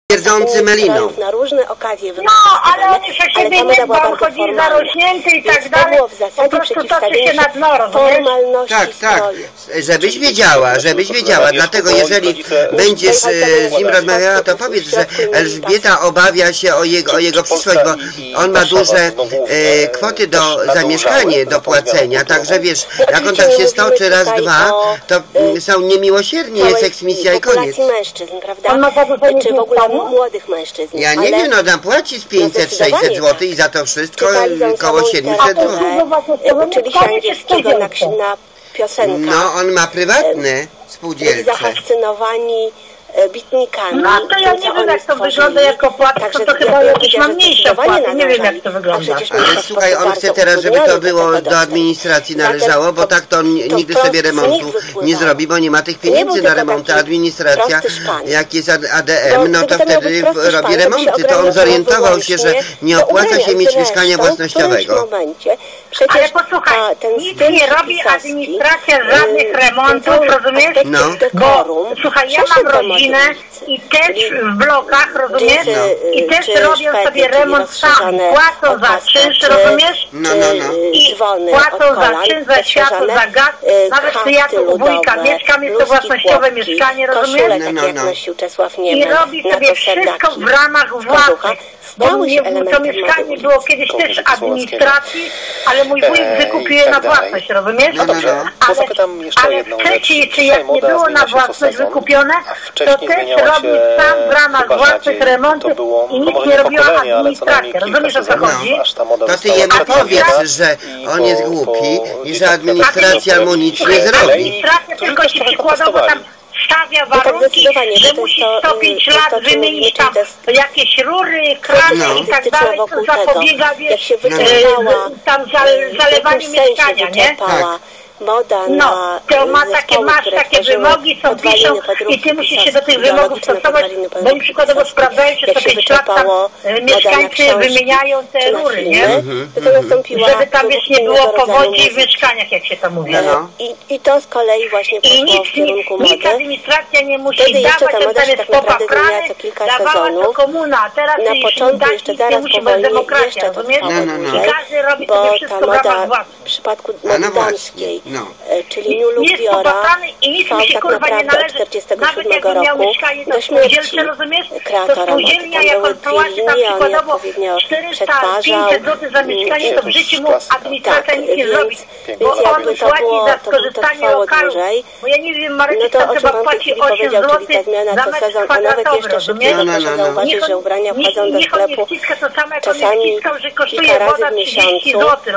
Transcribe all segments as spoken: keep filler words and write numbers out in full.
Pierdzący meliną. Na różne okazje no, ale on już o siebie nie dba, on chodzi zarośnięty i tak dalej. To w zasadzie po prostu toczy się nad noro, formalności tak, tak, żebyś wiedziała, żebyś wiedziała, dlatego jeżeli będziesz z nim rozmawiała, to powiedz, że Elżbieta obawia się o jego, o jego przyszłość, bo on ma duże e, kwoty do, za mieszkanie do płacenia, także wiesz, jak on tak się stoczy raz, dwa, to są niemiłosiernie, jest eksmisja i koniec. mężczyzn, prawda? Czy w ogóle młodych mężczyzn. Ja nie wiem, no tam płaci z pięćset sześćset złotych i za to wszystko koło siedemset złotych. Uczyli się angielskiego na, na piosenkę. No, on ma prywatne spółdzielcze. Zafascynowani bitnikami. No to ja nie wiem, jak to wygląda jako płatnik, to, to chyba jakieś ma mniejsze płaty, nie wiem, jak to wygląda. Ale słuchaj, on chce teraz, żeby to było do administracji należało, bo tak to on nigdy sobie remontu nie zrobi, bo nie ma tych pieniędzy na remonty. Administracja, jak jest A D M, no to wtedy robi remonty. To on zorientował się, że nie opłaca się mieć mieszkania własnościowego. Ale posłuchaj, nic nie robi administracja żadnych remontów, rozumiesz? No. Bo słuchaj, ja mam rodzinę i też w blokach, rozumiesz? No. I też robią sobie remont sami. Płacą za czynsz, rozumiesz? No, no, no. I płacą za czynsz, za światło, za gaz. Nawet czy ja tu u wujka mieszkam, jest to własnościowe mieszkanie, rozumiesz? No, no, no. I robi sobie wszystko w ramach własnych. Bo to mieszkanie było kiedyś też administracji, ale mój wujek wykupił je na własność, rozumiesz? No, no, no. Ale, ale wcześniej, czy jak nie było na własność wykupione, to też robił sam w ramach własnych remontów i nikt nie robiła administracji. Rozumiesz, o co chodzi? To ty jemu powiedz, że on jest głupi i że administracja mu nic nie zrobi. Administracja tylko ci przykładowo tam stawia warunki, że musisz sto pięć lat wymienić tam jakieś rury, krany no. i tak dalej, to zapobiega, wiesz, tam zalewaniu mieszkania, nie? Moda no, to ma takie, masz takie wymogi, są piszą i ty musisz się do tych wymogów stosować, bo mi przykładowo sprawdzają, że co pięć lat tam mieszkańcy wymieniają te rury, nie? Żeby tam, wiesz, nie było powodzi w mieszkaniach, jak się to mówi. No. I, I to z kolei właśnie poszło w kierunku mody. Nic administracja nie musi dawać, on tam jest popaprany, dawała to komuna, a teraz na początku jeszcze zaraz powoli jeszcze to trwało dłużej, bo ta moda w przypadku mody damskiej, no. czyli New Look Diora trwał tak naprawdę od czterdziestego siódmego roku do śmierci kreatora mody. Tam były dwie linie, on je odpowiednio przetwarzał. Tak, więc, więc jakby to było, to, to trwało dłużej. No to o czym pan przed chwilą powiedział, czyli ta zmiana co sezon, a nawet jeszcze szybciej, bo proszę zauważyć, że ubrania wchodzą do sklepu czasami kilka razy w miesiącu.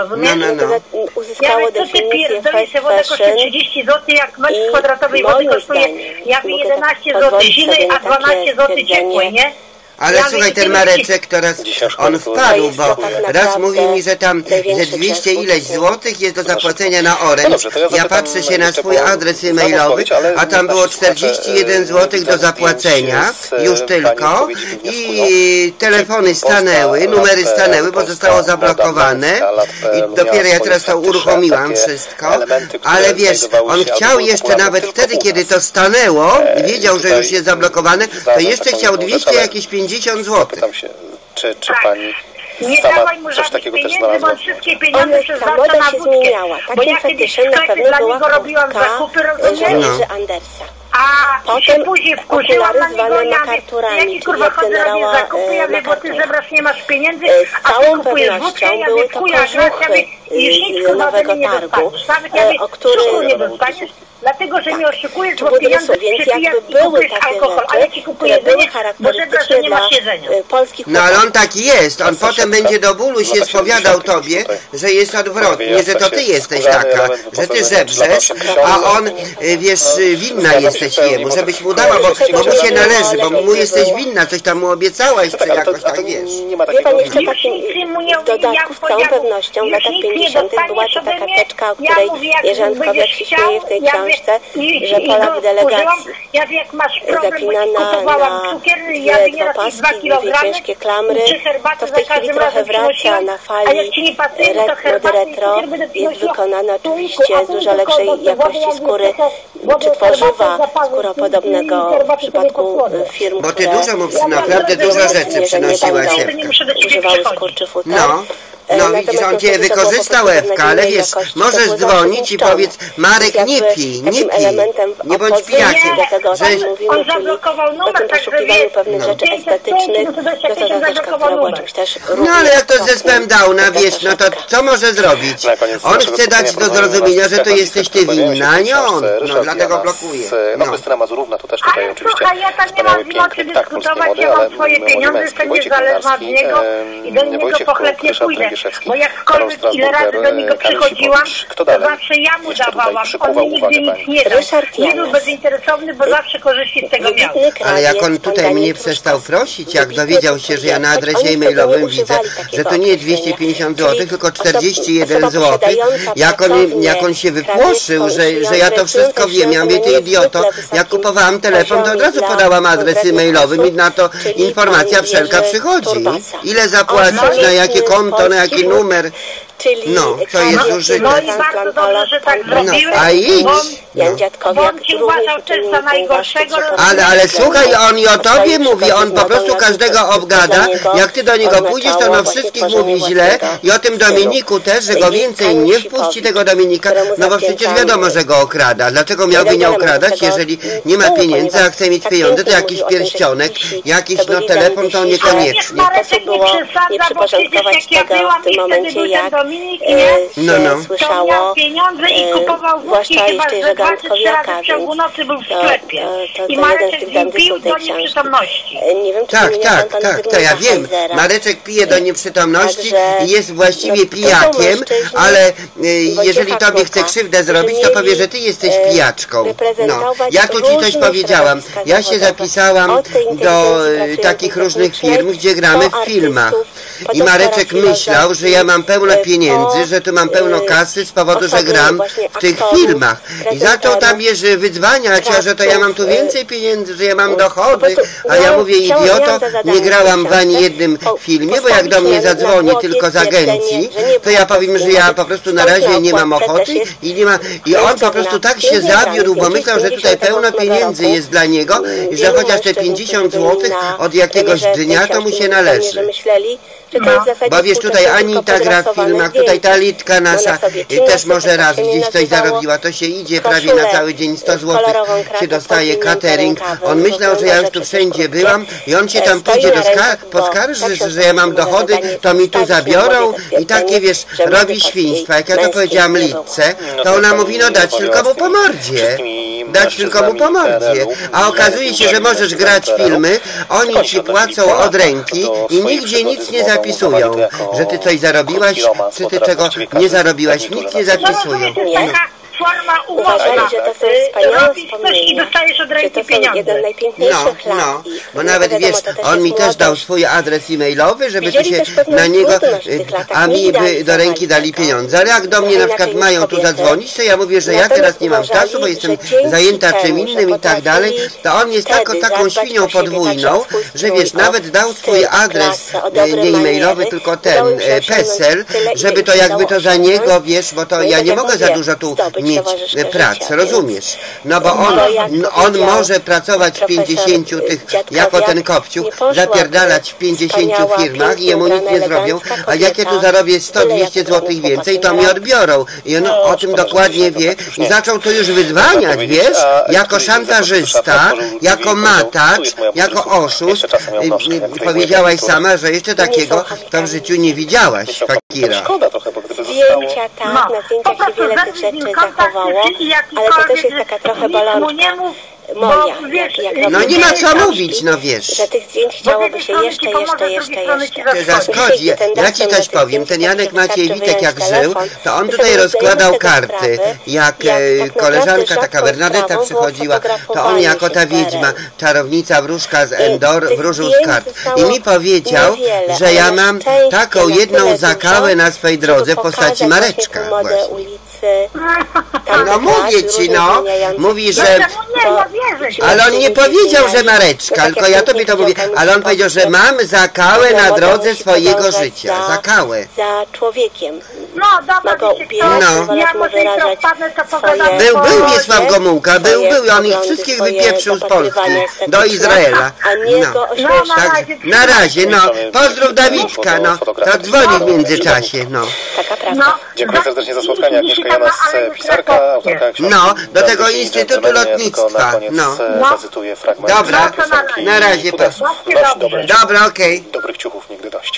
To uzyskało definicję fast fashion trzydzieści złotych, jak metr kwadratowy wody kosztuje jak jedenaście złotych zimnej, a dwanaście złotych ciepłej, nie? Ale ja słuchaj, ten Mareczek teraz on wpadł, bo raz mówił mi, że tam ze dwieście ileś złotych jest do zapłacenia na Orange. Ja patrzę się na swój adres e-mailowy, a tam było czterdzieści jeden złotych do zapłacenia, już tylko. I telefony stanęły, numery stanęły, bo zostało zablokowane. I dopiero ja teraz to uruchomiłam wszystko. Ale wiesz, on chciał jeszcze nawet wtedy, kiedy to stanęło, wiedział, że już jest zablokowane, to jeszcze chciał dwieście jakieś pięćdziesiąt złotych. Pytam się, czy, czy pani nie dawaj mu coś takiego też znalazła? On wszystkie pieniądze przeznacza na wódkę. Bo ja kiedyś w sklepie dla niego robiłam zakupy, rozumiesz? Andersa. A potem później wkurzyłam na niego, ja makarturami, jaki kurwa chodzę robię zakupy, ja wiem, bo ty zebrasz, nie masz pieniędzy, a ty kupujesz wódkę, ja wiem, chuja, ja wiem, już nic kurwa ode mnie nie dostaniesz. Nawet ja wiem, cukru nie dostaniesz, dlatego, że nie oszukujesz, bo pieniądze przepijasz i kupujesz alkohol, a ja ci kupuję jedzenie, bo zebrasz, że nie masz jedzenia. No ale on taki jest, on potem będzie do bólu się spowiadał tobie, że jest odwrotnie, że to ty jesteś taka, że ty żebrzesz, a on, wiesz, winna jesteś jemu, żebyś mu dała, bo, bo mu się należy, bo mu jesteś winna, coś tam mu obiecałaś, czy jakoś tak, wiesz. Wie pan, jeszcze takim w dodatku z całą pewnością w latach pięćdziesiątych była to taka teczka, o której Jerzy Antkowiak się śmieje w tej książce, że Polak w delegacji zapinana na dwie opaski, dwie ciężkie klamry, to w tej chwili trochę wraca na fali mody retro, jest wykonane oczywiście z dużo lepszej jakości skóry wodę, czy tworzywa herbatę, skóropodobnego w przypadku firm, Bo ty które dużo mu naprawdę dużo rzeczy przynosiła Ewka. używały skurczy futer. No. No widzisz, on cię wykorzystał, Ewka, ale wiesz, możesz dzwonić i powiedz, Marek, nie pij, nie pij, nie bądź pijakiem. Że on zablokował numer, o tym poszukiwaniu pewnych no. rzeczy estetycznych, no to zateczka, która była czymś też No ale jak to z zespołem Downa, wiesz, no to co może zrobić? On chce dać do zrozumienia, że to jesteś ty winna, a nie on. No dlatego blokuje. No Krystyna Mazurówna to też tutaj oczywiście słuchaj, ja tam nie mam z nim o czym dyskutować, ja mam swoje pieniądze, jestem niezależna od niego i do niego po chleb nie pójdę. Bo jakkolwiek ile razy do niego przychodziłam, to zawsze ja mu dawałam. On mi nigdy nic nie dał. Nie był bezinteresowny, bo zawsze korzyści z tego miał. Ale jak on tutaj mnie przestał prosić, jak dowiedział się, że ja na adresie e-mailowym widzę, że to nie dwieście pięćdziesiąt złotych, tylko czterdzieści jeden złotych, jak on, jak on się wypłoszył, że, że ja to wszystko wiem. Ja mówię, ty idioto, jak kupowałam telefon, to od razu podałam adres e-mailowy i na to informacja wszelka przychodzi. Ile zapłacić, na jakie konto, na jaki numer. Czyli no, to jest zużyte. No i bardzo dobrze, że tak zrobiłeś. No, a idź. Jan Dziadkowiak, on ci uważał też za najgorszego. Ale, ale słuchaj, on i o tobie mówi, on po prostu każdego obgada. Jak ty do niego pójdziesz, to on wszystkich mówi źle. I o tym Dominiku też, że go więcej nie wpuści, tego Dominika. No bo przecież wiadomo, że go okrada. Dlaczego miałby nie okradać, jeżeli nie ma pieniędzy, a chce mieć pieniądze, to jakiś pierścionek, jakiś no telefon, to niekoniecznie. Nie przyporządkować tego w tym momencie, jak no, no. słyszało, pieniądze i kupował wódki, chyba że dwa czy trzy razy w ciągu nocy był w sklepie. I Mareczek z nim pił do nieprzytomności. Nie wiem, czy tak, tak, tak, to ja wiem. Mareczek pije do nieprzytomności i jest właściwie pijakiem, ale jeżeli tobie chce krzywdę zrobić, to powie, że ty jesteś pijaczką. No. Ja tu ci coś powiedziałam. Ja się zapisałam do takich różnych firm, gdzie gramy w filmach. I Mareczek myślał, że ja mam pełno pieniędzy, że tu mam pełno kasy z powodu, że gram w tych filmach. I zaczął tam wiesz, wydzwaniać, a że to ja mam tu więcej pieniędzy, że ja mam dochody. A ja mówię, idioto, nie grałam w ani jednym filmie, bo jak do mnie zadzwoni tylko z agencji, to ja powiem, że ja po prostu na razie nie mam ochoty i nie ma. I on po prostu tak się zawiódł, bo myślał, że tutaj pełno pieniędzy jest dla niego i że chociaż te pięćdziesiąt złotych od jakiegoś dnia to mu się należy. No, bo wiesz, tutaj Anita gra w filmach, tutaj ta Litka nasza też może raz gdzieś coś zarobiła, to się idzie prawie na cały dzień, sto złotych się dostaje catering. On myślał, że ja już tu wszędzie byłam i on się tam pójdzie poskarży, że ja mam dochody, to mi tu zabiorą i takie wiesz, robi świństwa. Jak ja to powiedziałam Litce, to ona mówi, no dać tylko mu po mordzie. Dać tylko mu po mordzie. A okazuje się, że możesz grać filmy, oni ci płacą od ręki i nigdzie nic nie zapisują, że ty coś zarobiłaś, czy ty czego nie zarobiłaś, nic nie zapisują. Forma uważali, że to są wspaniałe i dostajesz od ręki pieniądze. No, no, bo nawet wiesz, on mi też dał swój adres e-mailowy, żeby tu się na niego, a mi by do ręki dali pieniądze. Ale jak do mnie na przykład mają tu zadzwonić, to ja mówię, że ja teraz nie mam czasu, bo jestem zajęta czym innym i tak dalej, to on jest taką, taką świnią podwójną, że wiesz, nawet dał swój adres nie e-mailowy, tylko ten PESEL, żeby to jakby to za niego, wiesz, bo to ja nie mogę za dużo tu mieć pracę, rozumiesz? No bo on, on może pracować w pięćdziesięciu tych, jako ten Kopciuk, zapierdalać w pięćdziesięciu firmach i jemu nic nie zrobią, a jak ja tu zarobię sto dwieście złotych więcej, to mnie odbiorą. I on o tym dokładnie wie i zaczął to już wyzwaniać, wiesz? Jako szantażysta, jako matacz, jako oszust. Powiedziałaś sama, że jeszcze takiego to w życiu nie widziałaś, fakira. Zdjęcia, tak, na zdjęciach się wiele tych rzeczy zachowało, ale to też jest taka trochę bolączka moja, jak, jak no nie ma co mówić, no wiesz. Że tych zdjęć chciałoby się jeszcze, jeszcze, jeszcze, jeszcze. To zaszkodzi. Ja, ja ci coś powiem, ten Janek Maciejewitek jak żył, to on tutaj rozkładał karty. Jak koleżanka taka Bernadetta przychodziła, to on jako ta wiedźma, czarownica wróżka z Endor wróżył z kart. I mi powiedział, że ja mam taką jedną zakałę na swej drodze w postaci Mareczka właśnie. No mówię ci, no. Mówi, że... Ale on nie powiedział, że Mareczka, tylko ja tobie to mówię. Ale on powiedział, że mam zakałę na drodze swojego życia. Zakałę. Za człowiekiem. No, dobra, no. Ja może jeszcze wpadnę, to pogadamy. Był, był Wiesław Gomułka, był, był. On ich wszystkich wypieprzył z Polski do Izraela. No. Tak, na razie, no. Pozdrów Dawidka, no. To dzwoni w międzyczasie, no. Taka prawda. Dziękuję serdecznie za spotkanie. Agnieszka Janas, pisarka, autorka książki. No, do tego Instytutu Lotnictwa. No. Zacytuję fragment. Dobra, na razie. Dobra, okej. Dobrych ciuchów nigdy dość.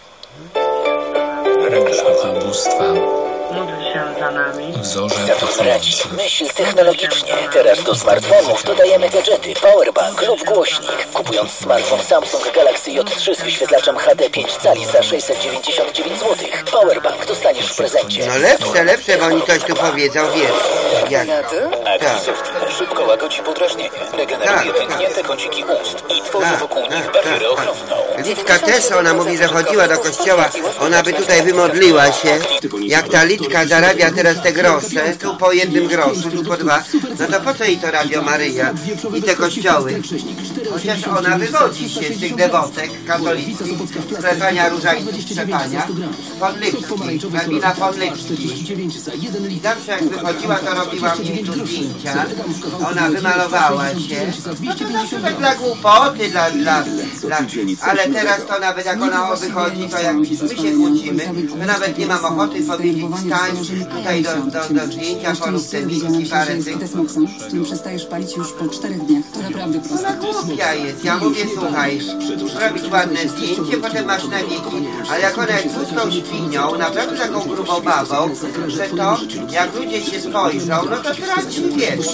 Reklama bóstwa. Módl się za nami. Wzorze Radzić. Myśl technologicznie. Teraz do smartfonów dodajemy gadżety, powerbank lub głośnik. Kupując smartfon Samsung Galaxy J trzy z wyświetlaczem H D pięć cali za sześćset dziewięćdziesiąt dziewięć złotych, powerbank dostaniesz w prezencie. No lepsze, lepsze, bo oni coś tu powiedzą, wiesz. Jak? Actisoft szybko łagodzi podrażnienie, regeneruje pęknięte kąciki ust i tworzy wokół nich barierę ochronną. Litka też, ona mówi, że chodziła do kościoła, ona by tutaj wymodliła się. Jak ta Litka zarabia teraz te grosze, tu po jednym groszu, tu po dwa, no to po co jej to Radio Maryja i te kościoły? Chociaż ona wywodzi się z tych dewotek katolickich, sklepania różańców, trzepania, Podlipski, hrabina Podlipski. I zawsze jak wychodziła, to robiła mi tu zdjęcia, ona wymalowała się, no to zawsze tak dla głupoty, dla, dla, dla, ale teraz to nawet jak ona wychodzi, to jak my się kłócimy, to nawet nie mam ochoty powiedzieć, stań tutaj do, do, do zdjęcia, porób te miski, parę tych. Z którym przestajesz palić już po czterech dniach. To naprawdę proste. Ona głupia jest. Ja mówię, słuchaj, robić ładne zdjęcie, potem masz na wieki. Ale jak ona jest pustą świnią, naprawdę taką grubą babą, że to, jak ludzie się spojrzą, no to traci, wiesz.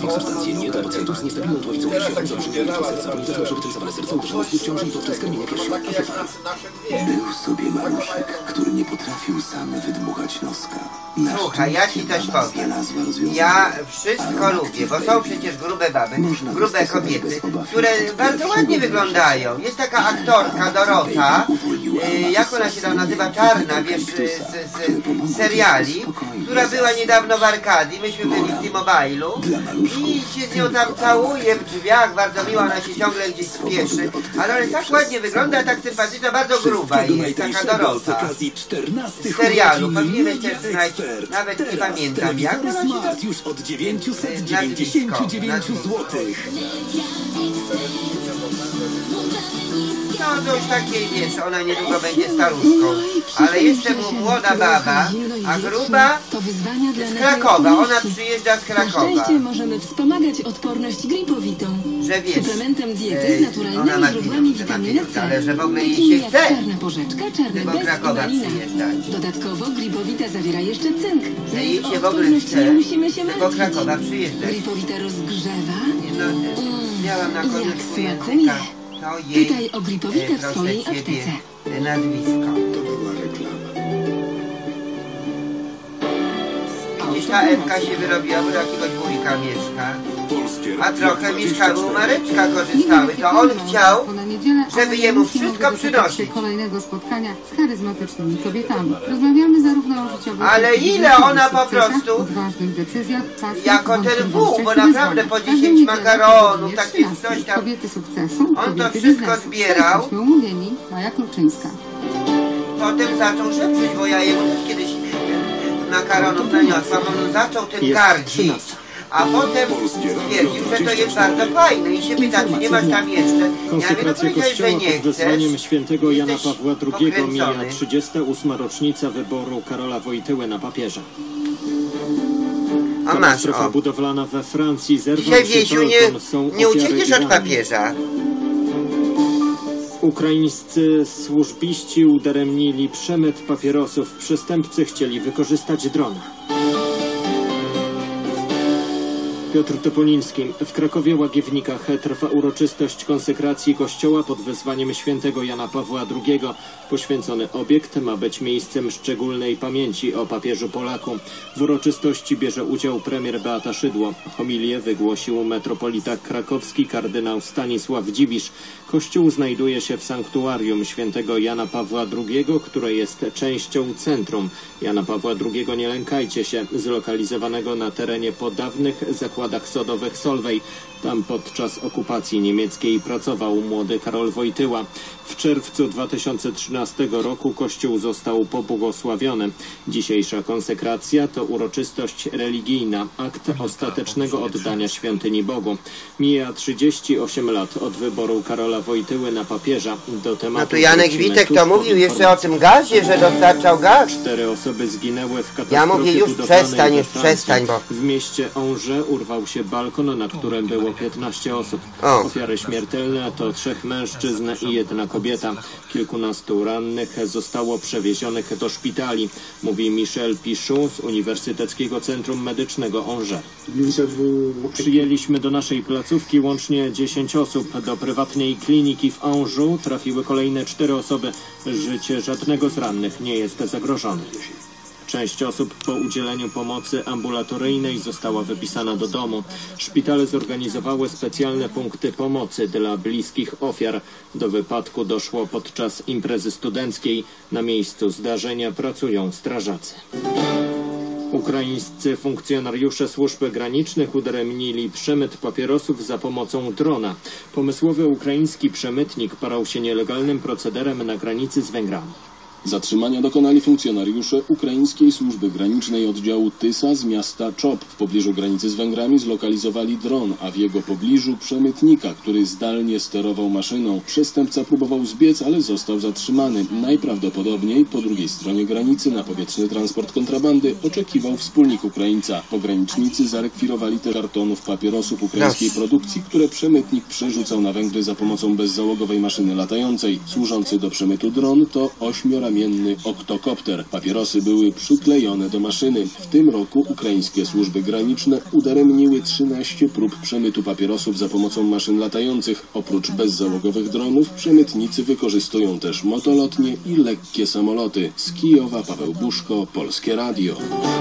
Był sobie maluszek, który nie potrafił sam wydmuchać noska. Słuchaj, ja ci coś powiem. Ja wszystko lubię, bo są przecież grube baby, grube kobiety, które bardzo ładnie wyglądają. Jest taka aktorka Dorota, y, jak ona się tam nazywa, czarna, wiesz, z, z seriali, która była niedawno w Arkadii, myśmy byli w T-Mobile'u i się z nią tam całuje w drzwiach, bardzo miła, ona się ciągle gdzieś spieszy, ale ona tak ładnie wygląda, tak sympatyczna, bardzo gruba jest, taka Dorota. Z serialu, powinieneś też znać, nawet nie pamiętam jak ona się już od dziewięćset dziewięćdziesiąt dziewięć złotych. No to już takiej, wiesz, ona niedługo będzie staruszką, ale jeszcze mu młoda baba, a gruba z Krakowa, ona przyjeżdża z Krakowa. Na szczęście możemy wspomagać odporność gripowitą. Że wiesz, suplementem diety z naturalnymi źródłami witaminy C. Ale że w ogóle jej się chce, czarna porzeczka, czarny bez Krakowa przyjeżdżać. Dodatkowo gripowita zawiera jeszcze cynk. Że jej się w ogóle chce, do Krakowa przyjeżdżać. Gripowita rozgrzewa. No, miałam na koniec smakuje. To jej, Pytaj o gripowite w swojej aptece. Nazwisko. To była reklama. Gdzieś ta Ewka się wyrobiła, bo jakiegoś wujka mieszka. A trochę mieszkały u Mareczka, korzystały. To on chciał, żeby jemu wszystko przynosić. Kolejnego spotkania z charyzmatycznymi kobietami. Rozmawiamy zarówno o życiowych... Ale ile ona po prostu, jako ten wół, bo naprawdę po dziesięć makaronów, takich coś tam, kobiety sukcesu, on to wszystko zbierał. Jesteśmy umówieni, Maja Kluczyńska. Potem zaczął szepczeć, bo ja jemu też kiedyś makaronów naniosłam, on zaczął tym gardzić. A potem stwierdził, że to jest bardzo fajne i się pyta, czy nie masz tam jeszcze. Ja wiem, powiedziałeś, że nie chcesz. Wezwaniem świętego Jana Pawła drugiego mija trzydziesta ósma rocznica wyboru Karola Wojtyły na papieża. A masz, Katastrofa o. budowlana we Francji zerwał Dzisiaj, się Wiesiu, nie, nie uciekniesz od papieża. Ukraińscy służbiści udaremnili przemyt papierosów. Przestępcy chcieli wykorzystać drona. Piotr Topoliński. W Krakowie Łagiewnikach trwa uroczystość konsekracji kościoła pod wezwaniem świętego Jana Pawła drugiego. Poświęcony obiekt ma być miejscem szczególnej pamięci o papieżu Polaku. W uroczystości bierze udział premier Beata Szydło. Homilię wygłosił metropolita krakowski kardynał Stanisław Dziwisz. Kościół znajduje się w sanktuarium świętego Jana Pawła drugiego, które jest częścią centrum Jana Pawła drugiego Nie lękajcie się, zlokalizowanego na terenie po dawnych zakładach sodowych Solvay. Tam podczas okupacji niemieckiej pracował młody Karol Wojtyła. W czerwcu dwa tysiące trzynastego roku kościół został pobłogosławiony. Dzisiejsza konsekracja to uroczystość religijna, akt ostatecznego oddania świątyni Bogu. Mija trzydzieści osiem lat od wyboru Karola Wojtyły na papieża. Do tematu no to Janek Witek to mówił jeszcze o tym gazie, że dostarczał gaz. Cztery osoby zginęły w katastrofie Ja mówię już przestań, już przestań, bo... W mieście Angers urwał się balkon, na którym było piętnaście osób. O. Ofiary śmiertelne to trzech mężczyzn i jedna kobieta. Kilkunastu rannych zostało przewiezionych do szpitali, mówi Michel Pichot z Uniwersyteckiego Centrum Medycznego Angers. Przyjęliśmy do naszej placówki łącznie dziesięć osób. Do prywatnej kliniki w Angers trafiły kolejne cztery osoby. Życie żadnego z rannych nie jest zagrożone. Część osób po udzieleniu pomocy ambulatoryjnej została wypisana do domu. Szpitale zorganizowały specjalne punkty pomocy dla bliskich ofiar. Do wypadku doszło podczas imprezy studenckiej. Na miejscu zdarzenia pracują strażacy. Ukraińscy funkcjonariusze służb granicznych udaremnili przemyt papierosów za pomocą drona. Pomysłowy ukraiński przemytnik parał się nielegalnym procederem na granicy z Węgrami. Zatrzymania dokonali funkcjonariusze ukraińskiej służby granicznej oddziału Tysa z miasta Czop. W pobliżu granicy z Węgrami zlokalizowali dron, a w jego pobliżu przemytnika, który zdalnie sterował maszyną. Przestępca próbował zbiec, ale został zatrzymany. Najprawdopodobniej po drugiej stronie granicy na powietrzny transport kontrabandy oczekiwał wspólnik Ukraińca. Pogranicznicy zarekwirowali te kartonów papierosów ukraińskiej produkcji, które przemytnik przerzucał na Węgry za pomocą bezzałogowej maszyny latającej. Służący do przemytu dron to ośmioramienny oktokopter. Papierosy były przyklejone do maszyny. W tym roku ukraińskie służby graniczne udaremniły trzynaście prób przemytu papierosów za pomocą maszyn latających. Oprócz bezzałogowych dronów przemytnicy wykorzystują też motolotnie i lekkie samoloty. Z Kijowa Paweł Buszko, Polskie Radio.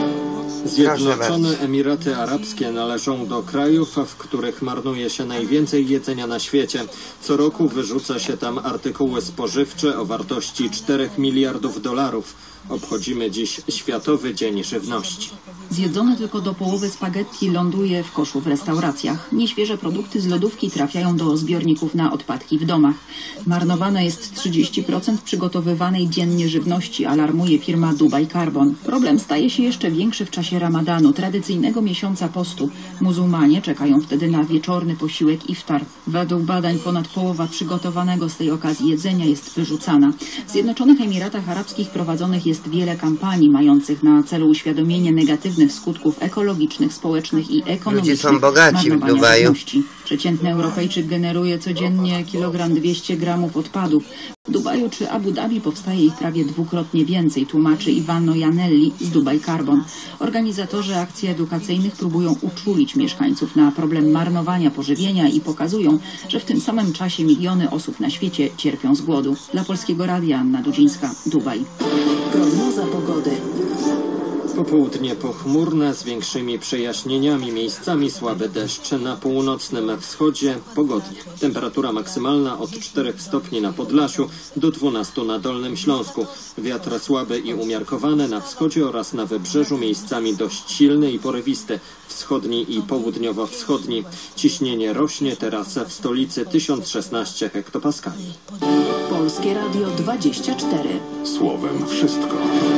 Zjednoczone Emiraty Arabskie należą do krajów, w których marnuje się najwięcej jedzenia na świecie. Co roku wyrzuca się tam artykuły spożywcze o wartości czterech miliardów dolarów. Obchodzimy dziś Światowy Dzień Żywności. Zjedzone tylko do połowy spaghetti ląduje w koszu w restauracjach. Nieświeże produkty z lodówki trafiają do zbiorników na odpadki w domach. Marnowane jest trzydzieści procent przygotowywanej dziennie żywności, alarmuje firma Dubai Carbon. Problem staje się jeszcze większy w czasie Ramadanu, tradycyjnego miesiąca postu. Muzułmanie czekają wtedy na wieczorny posiłek iftar. Według badań ponad połowa przygotowanego z tej okazji jedzenia jest wyrzucana. W Zjednoczonych Emiratach Arabskich prowadzonych jest wiele kampanii mających na celu uświadomienie negatywnych skutków ekologicznych, społecznych i ekonomicznych Ludzie są bogaci w Dubaju. Przeciętny Europejczyk generuje codziennie kilogram dwieście gramów odpadów. W Dubaju czy Abu Dhabi powstaje ich prawie dwukrotnie więcej, tłumaczy Ivano Janelli z Dubai Carbon. Organizatorzy akcji edukacyjnych próbują uczulić mieszkańców na problem marnowania pożywienia i pokazują, że w tym samym czasie miliony osób na świecie cierpią z głodu. Dla Polskiego Radia Anna Dudzińska, Dubaj. Prognoza pogody. Popołudnie pochmurne z większymi przejaśnieniami, miejscami słaby deszcz. Na północnym wschodzie pogodnie. Temperatura maksymalna od czterech stopni na Podlasiu do dwunastu na Dolnym Śląsku. Wiatr słaby i umiarkowany na wschodzie oraz na wybrzeżu, miejscami dość silny i porywisty. Wschodni i południowo-wschodni. Ciśnienie rośnie, teraz w stolicy tysiąc szesnaście hektopaskali. Polskie Radio dwadzieścia cztery. Słowem wszystko.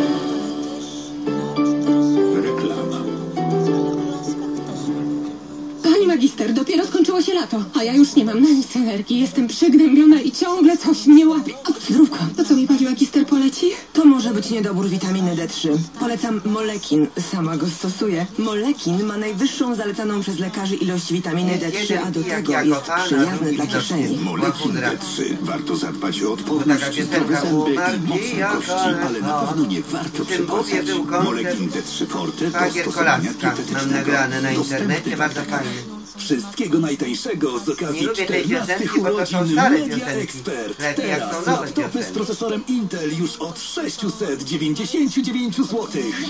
Pani magister, dopiero skończyło się lato, a ja już nie mam na nic energii. Jestem przygnębiona i ciągle coś mnie łapie. Zdrówko, to co mi pani magister poleci? To może być być niedobór witaminy D trzy. Polecam Molekin. Sama go stosuję. Molekin ma najwyższą zalecaną przez lekarzy ilość witaminy D trzy, a do tego jest przyjazny dla kieszeni. Molekin D trzy. Warto zadbać o odporność, zdrowe zęby i mocne kości, ale na pewno nie warto przekosać. Molekin D trzy Forte to stosowania dietetycznego. Na internecie, bardzo fajnie. Wszystkiego najtańszego z okazji Nie lubię tej czternastych piosenki, bo to są urodzin stare Media piosenki. Expert. Lepiej jak są Teraz nowe laptopy z piosenki. procesorem Intel już od sześćset dziewięćdziesiąt dziewięć złotych.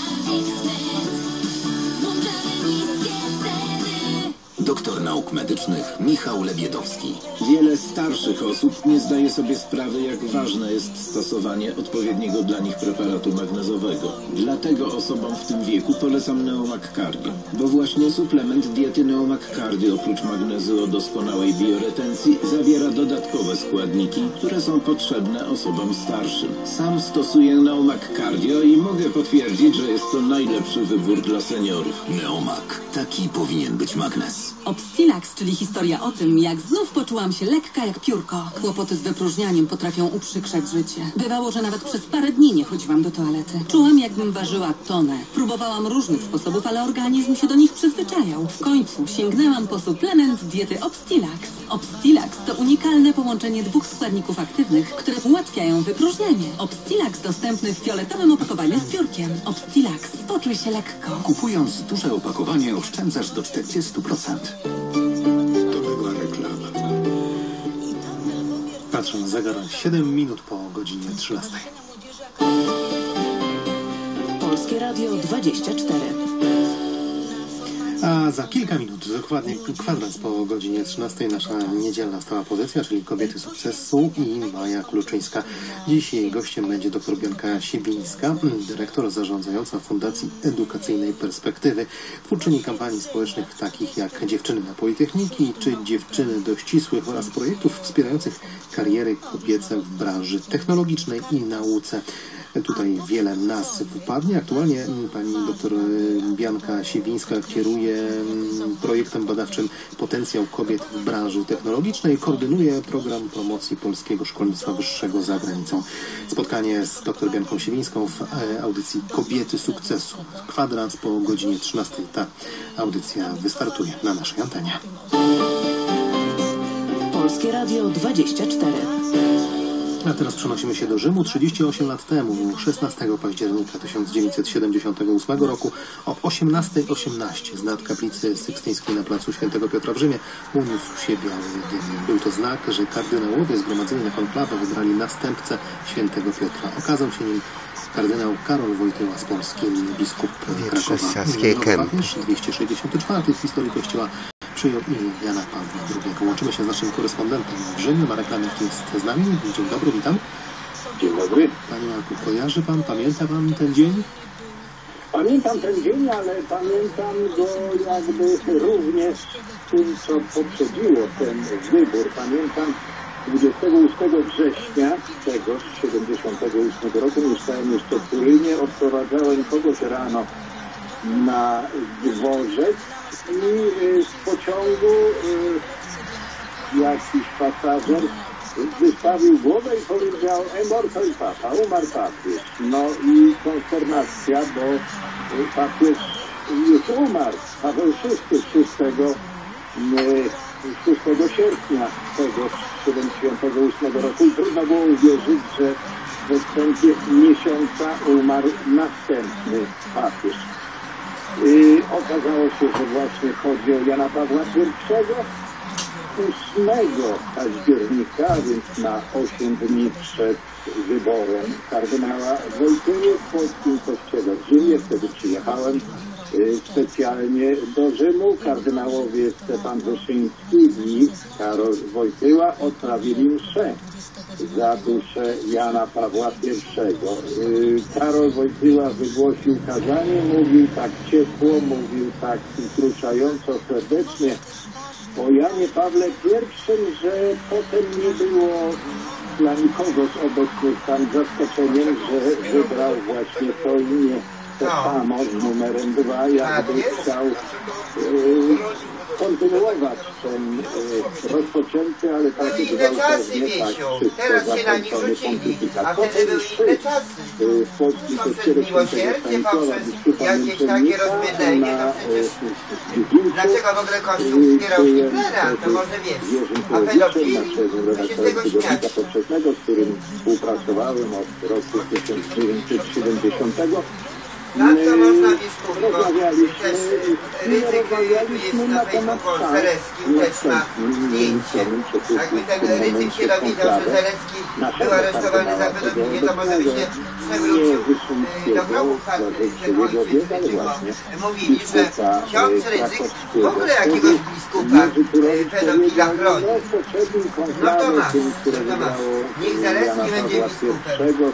Doktor nauk medycznych Michał Lebiedowski. Wiele starszych osób nie zdaje sobie sprawy, jak ważne jest stosowanie odpowiedniego dla nich preparatu magnezowego. Dlatego osobom w tym wieku polecam Neomak Cardio, bo właśnie suplement diety Neomak Cardio oprócz magnezu o doskonałej bioretencji zawiera dodatkowe składniki, które są potrzebne osobom starszym. Sam stosuję Neomak Cardio i mogę potwierdzić, że jest to najlepszy wybór dla seniorów. Neomak. Taki powinien być magnez. Obstilax, czyli historia o tym, jak znów poczułam się lekka jak piórko. Kłopoty z wypróżnianiem potrafią uprzykrzać życie. Bywało, że nawet przez parę dni nie chodziłam do toalety. Czułam, jakbym ważyła tonę. Próbowałam różnych sposobów, ale organizm się do nich przyzwyczajał. W końcu sięgnęłam po suplement diety Obstilax. Obstilax to unikalne połączenie dwóch składników aktywnych, które ułatwiają wypróżnianie. Obstilax dostępny w fioletowym opakowaniu z piórkiem. Obstilax. Poczuj się lekko. Kupując duże opakowanie oszczędzasz do czterdziestu procent. To była reklama. Patrzę na zegar, siedem minut po godzinie trzynastej. Polskie Radio dwadzieścia cztery. A za kilka minut, dokładnie kwadrans po godzinie trzynastej, nasza niedzielna stała pozycja, czyli Kobiety Sukcesu i Maja Kluczyńska. Dziś jej gościem będzie dr Bianka Siebińska, dyrektor zarządzająca Fundacji Edukacyjnej Perspektywy, twórczyni kampanii społecznych takich jak Dziewczyny na Politechniki czy Dziewczyny do Ścisłych oraz projektów wspierających kariery kobiece w branży technologicznej i nauce. Tutaj wiele nazw wypadnie. Aktualnie pani dr Bianka Siebińska kieruje projektem badawczym Potencjał kobiet w branży technologicznej. Koordynuje program promocji polskiego szkolnictwa wyższego za granicą. Spotkanie z dr Bianką Siebińską w audycji Kobiety Sukcesu. Kwadrans po godzinie trzynastej. Ta audycja wystartuje na naszej antenie. Polskie Radio dwadzieścia cztery. A teraz przenosimy się do Rzymu. trzydzieści osiem lat temu, szesnastego października tysiąc dziewięćset siedemdziesiątego ósmego roku o osiemnastej osiemnaście z nad kaplicy Sykstyńskiej na placu Świętego Piotra w Rzymie uniósł się biały dym. Był to znak, że kardynałowie zgromadzeni na konklawę wybrali następcę Świętego Piotra. Okazał się nim kardynał Karol Wojtyła z Polski, biskup Krakowa. Papież dwieście sześćdziesiąty czwarty w historii Kościoła przyjął i Jana Pawła drugiego. Łączymy się z naszym korespondentem w Rzymie. Marek Lamek jest z nami. Dzień dobry, witam. Dzień dobry. Panie Marku, kojarzy pan, pamięta pan ten dzień? Pamiętam ten dzień, ale pamiętam go jakby również tym, co poprzedziło ten wybór. Pamiętam dwudziestego ósmego września tegoż siedemdziesiątego ósmego roku mieszkałem jeszcze w Turynie. Odprowadzałem kogoś rano na dworzec i z pociągu y, jakiś pasażer wystawił głowę i powiedział: "E morto il papa", umarł papież. No i konsternacja, bo papież już umarł. Paweł szósty, szóstego sierpnia tego siedemdziesiątego ósmego roku i trudno było uwierzyć, że w odstępie miesiąca umarł następny papież. I okazało się, że właśnie chodzi o Jana Pawła pierwszego. ósmego października, więc na osiem dni przed wyborem kardynała Wojtyły w polskim kościele w Rzymie. Wtedy przyjechałem y, specjalnie do Rzymu. Kardynałowie Stefan Wyszyński i Karol Wojtyła odprawili mszę za duszę Jana Pawła pierwszego. Y, Karol Wojtyła wygłosił kazanie, mówił tak ciepło, mówił tak wzruszająco, serdecznie o Janie Pawle pierwszym, że potem nie było dla nikogo z obecnych tam zaskoczeniem, że wybrał właśnie to imię, to samo z numerem dwa, jakby chciał yy, kontynuować ten e, rozpoczęty, ale tak no inne czasy, Wiesiu. Teraz się na nich rzucili, a wtedy były inne czasy. Poprzez miłosierdzie, poprzez jakieś takie rozmydlenie, to przecież... Dlaczego w ogóle Kościół wspierał Hitlera? To może wiesz. A pedofili? To się z tego śmiać. Z którym współpracowałem od roku tysiąc dziewięćset siedemdziesiątego. Tak to można wiesz mówić, bo też Rydzyk jest na Facebooku, Zelecki też ma zdjęcie. Jakby ten Rydzyk się dowiedział, że Zelecki był aresztowany za pedofilię, to może by się przewrócił do grobu tego ojczyzny. Mówili, że ksiądz Rydzyk w ogóle jakiegoś biskupa pedofila chroni. No to masz, no to masz. Niech Zelecki będzie biskupem.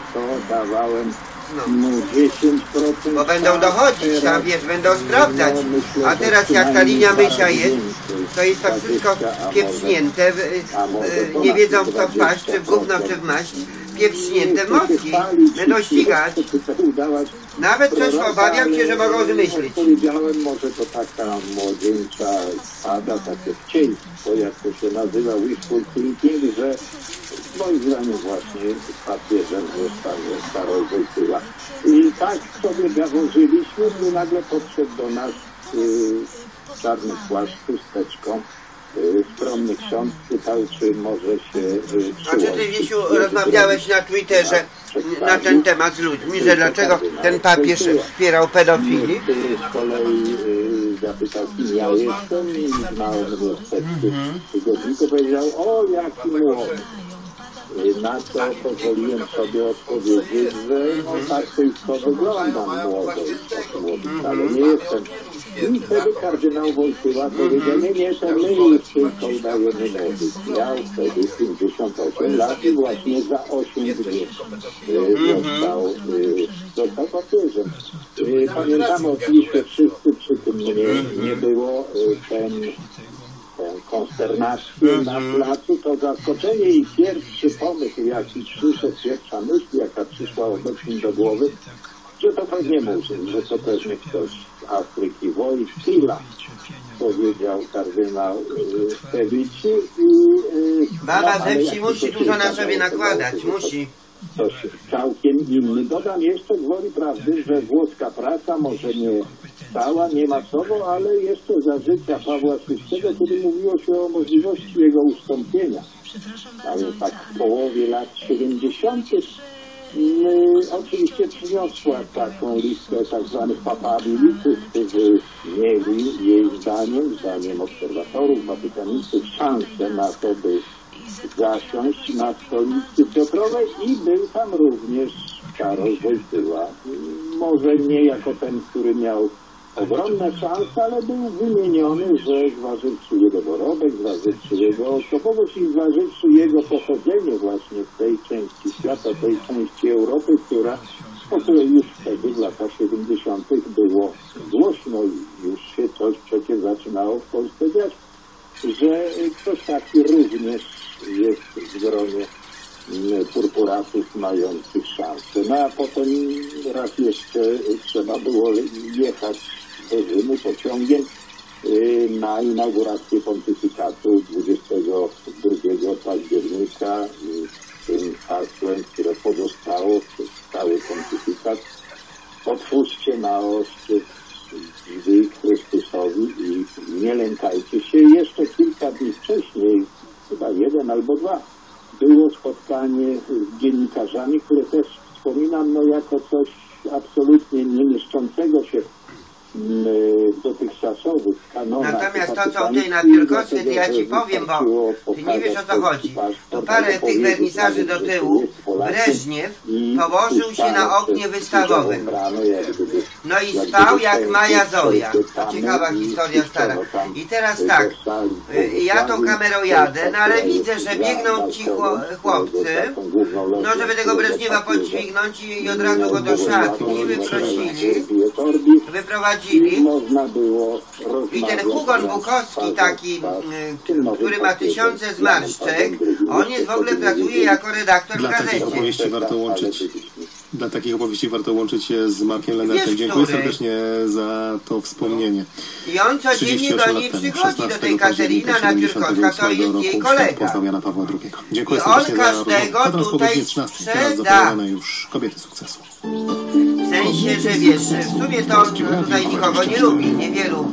No. Bo będą dochodzić, a wiesz, będą sprawdzać. A teraz jak ta linia Mysia jest, to jest to wszystko pieprznięte, nie wiedzą w co wpaść, czy w gówno, czy w maść, pieprznięte w mózgi. Będą ścigać. Nawet coś obawiam się, że mogą zmyślić. Powiedziałem, może to taka młodzieńcza pada, takie wcieństwo, jak to się nazywa, wishful thinking, że moim zdaniem właśnie papieżem zostanie Karol Wojtyła. I tak sobie gaworzyliśmy, i nagle podszedł do nas yy, czarny płaszcz, chusteczką, yy, skromny ksiądz, pytał, czy może się yy, A czy ty, Wiesiu, rozmawiałeś na Twitterze na ten temat z ludźmi, że dlaczego ten papież wspierał pedofili? Z kolei yy, zapytał, kim ja jestem, i znałem go z tekstu tygodniku, powiedział, o jaki młody. Na co pozwoliłem sobie odpowiedzieć, że no tak tylko wyglądam młodo, ale nie jestem. I wtedy kardynał Wojtyła powiedział, nie, nie, to my już tylko udajemy młodych. Miał wtedy pięćdziesiąt osiem lat i właśnie za osiem dni został, został papieżem. Pamiętamy oczywiście wszyscy, przy tym nie, nie było ten konsternację na placu, to zaskoczenie i pierwszy pomysł, jaki przyszedł, pierwsza myśl, jaka przyszła obecnie do głowy, że to pewnie murzyn, że to pewnie ktoś z Afryki, Wojtyła, powiedział kardynał Felici i... Baba ze wsi musi dużo na sobie nakładać, musi. Coś całkiem inny. Dodam jeszcze gwoli prawdy, że włoska praca może nie stała, nie masowo, ale jeszcze za życia Pawła szóstego, kiedy mówiło się o możliwości jego ustąpienia. Ale tak w połowie lat siedemdziesiątych yy, oczywiście przyniosła taką listę tak zwanych papabilitów, którzy mieli jej zdaniem, zdaniem obserwatorów, watykanistów, szansę na to, by zasiąść na stolicy Piotrowej i był tam również Karol Wojtyła. Może nie jako ten, który miał ogromne szanse, ale był wymieniony, że zważywszy jego dorobek, zważywszy jego osobowość i zważywszy jego pochodzenie właśnie z tej części świata, tej części Europy, która, o której już wtedy w latach siedemdziesiątych było głośno i już się coś przecież zaczynało w Polsce dziać, że ktoś taki również jest w gronie purpuratów mających szansę. No a potem raz jeszcze trzeba było jechać do Rzymu pociągiem na inaugurację pontyfikatu dwudziestego drugiego października z tym hasłem, które pozostało przez cały pontyfikat. Otwórzcie na szczyt drzwi Chrystusowi i nie lękajcie się. Jeszcze kilka dni wcześniej, chyba jeden albo dwa, było spotkanie z dziennikarzami, które też wspominam no, jako coś absolutnie nie mieszczącego się w dotychczasowych kanonach. Natomiast to, co tutaj na Wielkosły, to ja ci powiem, bo ty nie wiesz, o co chodzi. Tu parę tych wernisaży do tyłu, Breżniew położył się na oknie wystawowym. No i spał jak Maja Zoja. To ciekawa historia stara. I teraz tak, ja tą kamerą jadę, no ale widzę, że biegną ci chłopcy, no żeby tego Breżniewa podźwignąć i od razu go do szatni wyprosili, wyprowadzili. I ten Hugon Bukowski taki, który ma tysiące zmarszczek, on jest w ogóle pracuje jako redaktor w gazecie. Opowieści warto łączyć Dla takich opowieści warto łączyć się z Markiem Lenartem. Dziękuję który? serdecznie za to wspomnienie. I on codziennie do niej przychodzi, do tej Katerina Napiórkowska, to jest jej kolega. Poznał Jana Pawła drugiego. Dziękuję I serdecznie on każdego za rozmowę. tutaj trzynasty, teraz zapowiadane już kobiety sukcesu. W sensie, że wiesz, w sumie to on tutaj nikogo nie lubi, niewielu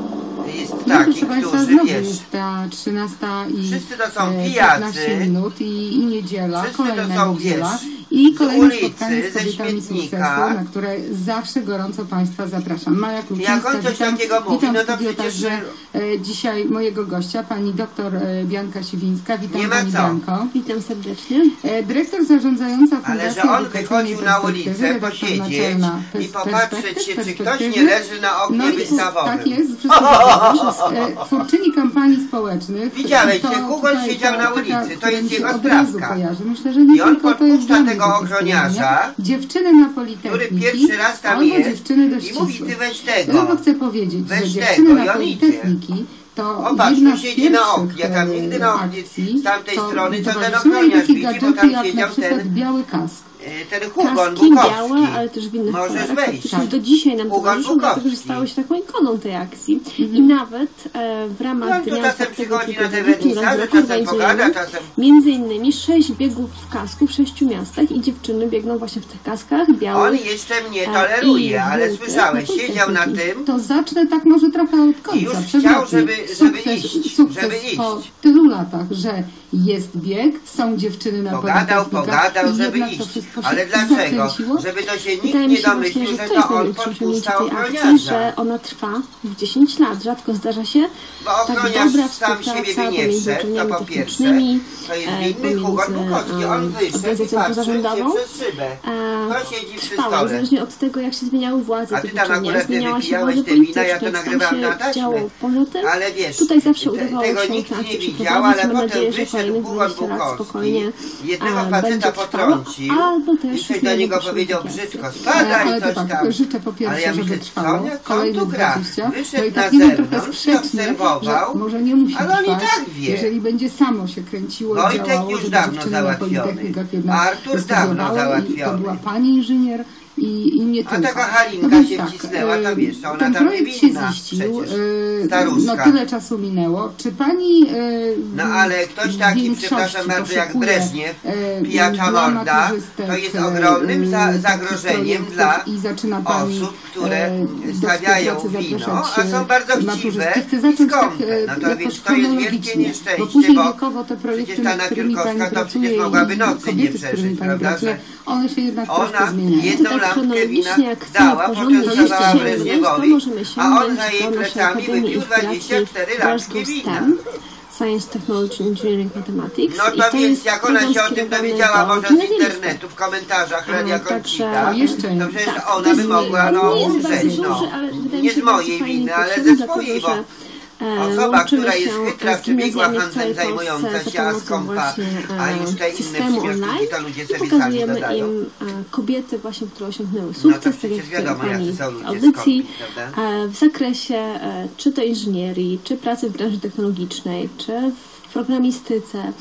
jest No, takich, proszę Państwa, którzy znowu wiesz. jest ta trzynasta i Wszyscy to są e, pijacy. piętnaście minut i, i niedziela, Wszyscy kolejna to są, niedziela wiesz, i kolejne ulicy, spotkanie z ze kobietami śmietnika. sukcesu, na które zawsze gorąco Państwa zapraszam. Maja Kluczyńska, Jak on coś witam, takiego mówi, witam no w to studio przecież- także e, dzisiaj mojego gościa, pani doktor e, Bianka Siwińska. Witam Nie ma Pani co. Bianko. Witam serdecznie. E, dyrektor zarządzająca Ale Fundacji że on Edukacyjnej wychodził na Perspektywy, ulicę, redaktor posiedzieć naczelna i Pers- popatrzeć się, czy ktoś Perspektywy. nie leży na oknie No i wystawowym. tak jest, wszystko zgadza. E, twórczyni kampanii społecznych. Widziałeś, To że Hugon tutaj siedział ta- na taka, ulicy, to która jest mi się jego od razu sprawka. kojarzy. Myślę, że nie I on tylko to jest podpuszcza dla mnie tego takie ochroniarza, wspomnienie. Dziewczyny na Politechniki, który pierwszy raz tam albo jest dziewczyny do i mówi, ścisłych. ty weź tego, Tylko chcę powiedzieć, weź że tego dziewczyny i na on idzie. Politechniki to O, patrz, jedna tu z siedzi na pierwszych oknie, tam nigdy na oknie akcji, z tamtej to strony, co ten towarzyszyły ochroniarz takie widzi, bo gadżety tam jak na siedział przykład ten, biały kask. y, ten Hugon Kaski Bukowski. białe, ale też w innych Możesz kolorach. wejść. Faktycznie Tak. do dzisiaj nam Hugon towarzyszą, dlatego że Bukowski. stało się taką ikoną tej akcji. I nawet e, w ramach No, tu Dnia czasem Otwartego przychodzi na te Człowieka wernisaże, roku czasem będzie pogada, czasem... między innymi sześć biegów w kasku w sześciu miastach i dziewczyny biegną właśnie w tych kaskach białych. On jeszcze mnie toleruje, ale słyszałeś, siedział na tym To zacznę tak może trochę od końca. i już przewrotnie. chciał, żeby, żeby Sukces- iść, sukces żeby iść. po tylu latach, że jest bieg, są dziewczyny na Pogadał, politechnikach pogadał, i żeby jednak to iść. wszystko się Ale dlaczego? zakręciło. Żeby to się nikt Wydaje mi nie się domyślił, właśnie, że to jest to on największe osiągnięcie podpuszczał tej akcji, ochroniarza. że ona trwa w dziesięć lat. Rzadko zdarza się Bo tak ochroniarz dobra sam siebie współpraca by nie pomiędzy wszedł, to uczelniami po pierwsze. technicznymi, To jest e, winny Hugon pomiędzy Bukowski. On e, wyszedł i organizacją patrzył się pozarządową. przez szybę. E, To siedzi przy Trwała, stole. zależnie od tego, jak się zmieniały władze A ty tych tam uczelni, akurat ty zmieniała się wypijałeś władza te wina, ja to polityczna, co tam nagrywałem na się taśmę. działo. Poza tym Ale wiesz, tutaj zawsze te- udawało tego się nikt tę nie akcję widział, przeprowadzić. ale Mam potem nadzieję, że wyszedł kolejnych Hugon dwadzieścia lat Bukowski, spokojnie jednego a, faceta będzie trwało, potrącił albo też i coś do niego powiedział brzydko, spadaj ale to coś tak, tam. życzę po Ale pierwsze, ja żeby myślę, trwało co, nie? Co on kolejne tu gra? dwadzieścia. No Wyszedł i tak na nie wiem, trochę zewnątrz, sprzeczne, że obserwował, może nie musi ale on i trwać, tak wie. jeżeli będzie samo się kręciło i Wojtek działało, już żeby dawno dziewczyny na załatwiony. politechnikach jednak A Artur dawno studiowały i to załatwiony. była pani inżynier i, i nie A tylko. taka Halinka więc się wcisnęła, to e, wiesz, ona ten tam projekt się niewinna ziścił, przecież. e, Staruszka. no tyle czasu minęło. Czy pani e, No ale ktoś taki, większości przepraszam bardzo, jak poszukuje, Breżniew, e, pijacza dla morda, maturzystek, to jest e, ogromnym za, takich zagrożeniem projektów dla i zaczyna pani, osób, które e, do stawiają współpracy wino, zapraszać, a są bardzo e, chciwe maturzystki. Chcę i zacząć tak, skąpe. e, No to jakoś więc to jest wielkie chronologicznie, nieszczęście, bo później bo wiekowo te projekty, przecież ta nad którymi pani Napiórkowska to pracuje przecież mogłaby nocy i nie kobiety, z którymi przeżyć, pani prawda, pracuje, że one się jednak ona troszkę zmieniają. jedną Tak lampkę wina chronologicznie, jak chcemy dała, porządnie potem zjeść dawała się Breżniewowi, to możemy a on sięgnąć za jej do naszej plecami Akademii wypił Inspiracji dwadzieścia cztery lampki Glasgow wina. STEM, Science, Technology, Engineering, Mathematics. No to, I to więc jest jak ona program się o tym skierowany dowiedziała do może z gimnazjalistów. internetu, w komentarzach A, Radia także- Koncita, Jeszcze to przecież tak, ona by jest- mogła on no nie jest bardzo umrzeć, no. duży, ale wydaje mi Nie się z mojej bardzo fajny winy, ale poczyn, ze dlatego swojej, bo że, e, osoba, łączymy która jest się chytra, z przebiegła gimnazjami w handlem całej zajmująca Polsce się, za a pomocą skąpa, właśnie, a e, już te inne systemu przymiotniki online to ludzie i sobie sami pokazujemy dodają. im e, kobiety właśnie, które osiągnęły No to sukces, tak przecież jak wiadomo, pani jacy są w ludzie audycji, skąpi, prawda? e, w zakresie e, czy to inżynierii, czy pracy w branży technologicznej, czy w programistyce, e,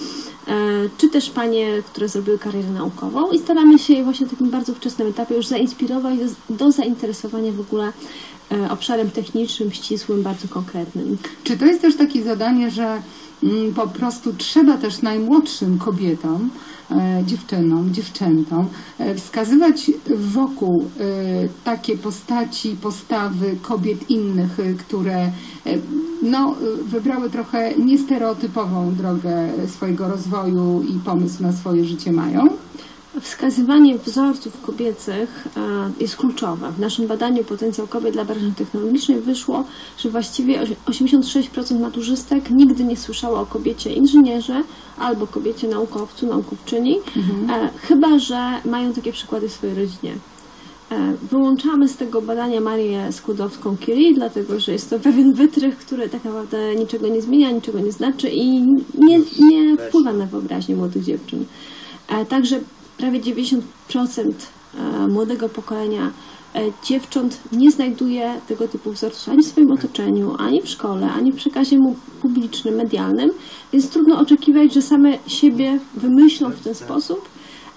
czy też panie, które zrobiły karierę naukową i staramy się je właśnie w takim bardzo wczesnym etapie już zainspirować do, do zainteresowania w ogóle e, obszarem technicznym, ścisłym, bardzo konkretnym. Czy to jest też takie zadanie, że mm, po prostu trzeba też najmłodszym kobietom, e, dziewczynom, dziewczętom e, wskazywać wokół e, takie postaci, postawy kobiet innych, e, które e, no, e, wybrały trochę niestereotypową drogę swojego rozwoju i pomysł na swoje życie mają? Wskazywanie wzorców kobiecych e, jest kluczowe. W naszym badaniu Potencjał kobiet dla branży technologicznej wyszło, że właściwie osiemdziesiąt sześć procent maturzystek nigdy nie słyszało o kobiecie inżynierze albo kobiecie naukowcu, naukowczyni, mhm. e, chyba że mają takie przykłady w swojej rodzinie. E, wyłączamy z tego badania Marię Skłodowską-Curie, dlatego że jest to pewien wytrych, który tak naprawdę niczego nie zmienia, niczego nie znaczy i nie, nie wpływa na wyobraźnię młodych dziewczyn. E, także prawie dziewięćdziesiąt procent młodego pokolenia dziewcząt nie znajduje tego typu wzorców ani w swoim otoczeniu, ani w szkole, ani w przekazie publicznym, medialnym, więc trudno oczekiwać, że same siebie wymyślą w ten sposób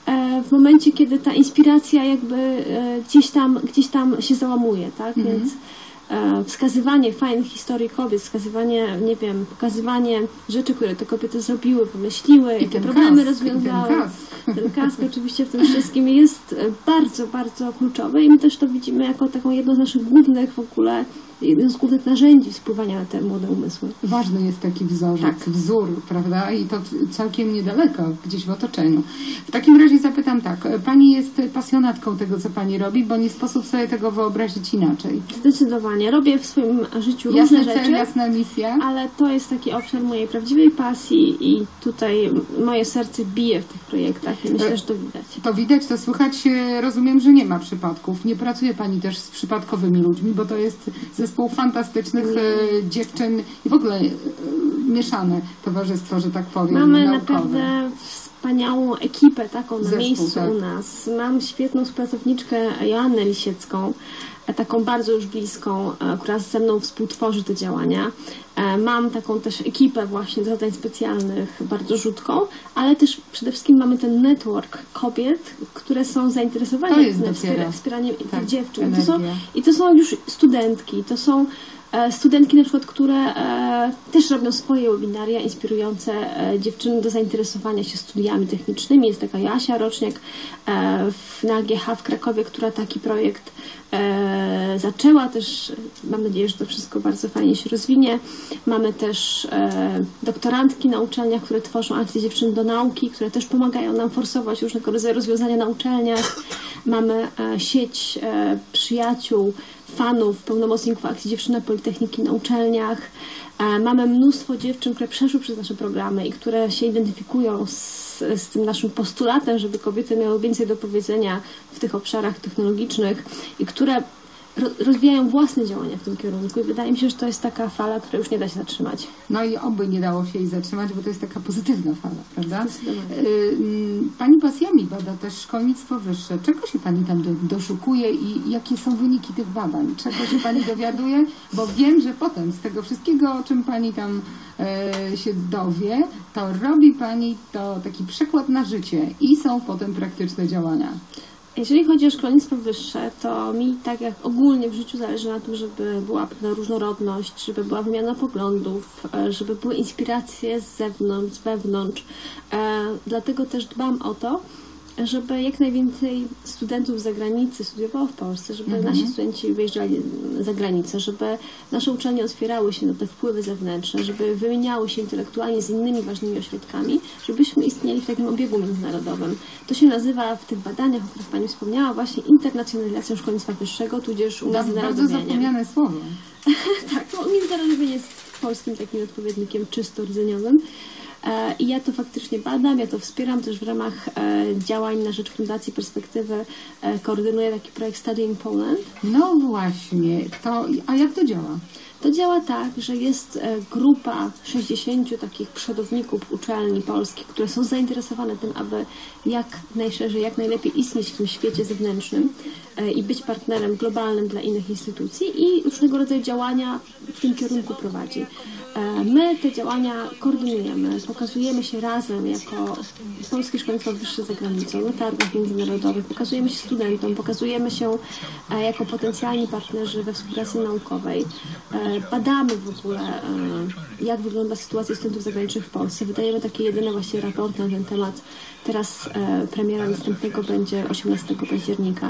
w momencie, kiedy ta inspiracja jakby gdzieś tam, gdzieś tam się załamuje, tak? Mhm. Więc wskazywanie fajnych historii kobiet, wskazywanie, nie wiem, pokazywanie rzeczy, które te kobiety zrobiły, pomyśliły, jakie problemy kask, rozwiązały. Ten kask. ten kask oczywiście w tym wszystkim jest bardzo, bardzo kluczowy i my też to widzimy jako taką jedną z naszych głównych w ogóle, jeden z głównych narzędzi wpływania na te młode umysły. Ważny jest taki wzorzec, tak. wzór, prawda? I to całkiem niedaleko, gdzieś w otoczeniu. W takim razie zapytam tak, Pani jest pasjonatką tego, co Pani robi, bo nie sposób sobie tego wyobrazić inaczej. Zdecydowanie. Robię w swoim życiu różne jasne rzeczy. Cel, jasna misja. Ale to jest taki obszar mojej prawdziwej pasji i tutaj moje serce bije w tych projektach i myślę, że to widać. To widać, to słychać. Rozumiem, że nie ma przypadków. Nie pracuje Pani też z przypadkowymi ludźmi, bo to jest zespół fantastycznych e, dziewczyn i w ogóle e, mieszane towarzystwo, że tak powiem. Mamy naukowe. naprawdę wspaniałą ekipę taką na Zespół, miejscu tak. u nas. Mam świetną współpracowniczkę Joannę Lisiecką, taką bardzo już bliską, która ze mną współtworzy te działania. Mam taką też ekipę właśnie do zadań specjalnych, bardzo rzutką, ale też przede wszystkim mamy ten network kobiet, które są zainteresowane wspier wspieraniem tak, tych dziewczyn. To są, I to są już studentki, to są studentki na przykład, które e, też robią swoje webinaria inspirujące e, dziewczyny do zainteresowania się studiami technicznymi. Jest taka Jasia Roczniak e, w, na A G H w Krakowie, która taki projekt e, zaczęła. Też mam nadzieję, że to wszystko bardzo fajnie się rozwinie. Mamy też e, doktorantki na uczelniach, które tworzą akcje dziewczyn do nauki, które też pomagają nam forsować różnego rodzaju rozwiązania na uczelniach. Mamy e, sieć e, przyjaciół, fanów, pełnomocników akcji Dziewczyny Politechniki na uczelniach. E, mamy mnóstwo dziewczyn, które przeszły przez nasze programy i które się identyfikują z, z tym naszym postulatem, żeby kobiety miały więcej do powiedzenia w tych obszarach technologicznych i które rozwijają własne działania w tym kierunku i wydaje mi się, że to jest taka fala, która już nie da się zatrzymać. No i oby nie dało się jej zatrzymać, bo to jest taka pozytywna fala, prawda? Pani pasjami bada też szkolnictwo wyższe. Czego się Pani tam do, doszukuje i jakie są wyniki tych badań? Czego się Pani dowiaduje? Bo wiem, że potem z tego wszystkiego, o czym Pani tam e, się dowie, to robi Pani to taki przykład na życie i są potem praktyczne działania. Jeżeli chodzi o szkolnictwo wyższe, to mi tak jak ogólnie w życiu zależy na tym, żeby była pewna różnorodność, żeby była wymiana poglądów, żeby były inspiracje z zewnątrz, z wewnątrz. E, dlatego też dbam o to, żeby jak najwięcej studentów z zagranicy studiowało w Polsce, żeby mhm. nasi studenci wyjeżdżali za granicę, żeby nasze uczelnie otwierały się na te wpływy zewnętrzne, żeby wymieniały się intelektualnie z innymi ważnymi ośrodkami, żebyśmy istnieli w takim obiegu międzynarodowym. To się nazywa w tych badaniach, o których Pani wspomniała, właśnie internacjonalizacją szkolnictwa wyższego, tudzież umiędzynarodowieniem. Bardzo zapomniane słowo. Tak, no, umiędzynarodowienie jest polskim takim odpowiednikiem czysto rdzeniowym. I ja to faktycznie badam, ja to wspieram też w ramach e, działań na rzecz Fundacji Perspektywy. E, koordynuję taki projekt Study in Poland. No właśnie, to, a jak to działa? To działa tak, że jest e, grupa sześćdziesięciu takich przodowników uczelni polskich, które są zainteresowane tym, aby jak najszerzej, jak najlepiej istnieć w tym świecie zewnętrznym e, i być partnerem globalnym dla innych instytucji i różnego rodzaju działania w tym kierunku prowadzi. My te działania koordynujemy, pokazujemy się razem jako Polskie Szkolnictwo Wyższe za granicą, na targach międzynarodowych, pokazujemy się studentom, pokazujemy się jako potencjalni partnerzy we współpracy naukowej. Badamy w ogóle, jak wygląda sytuacja studentów zagranicznych w Polsce. Wydajemy takie jedyne właściwie raporty na ten temat. Teraz premiera następnego będzie osiemnastego października.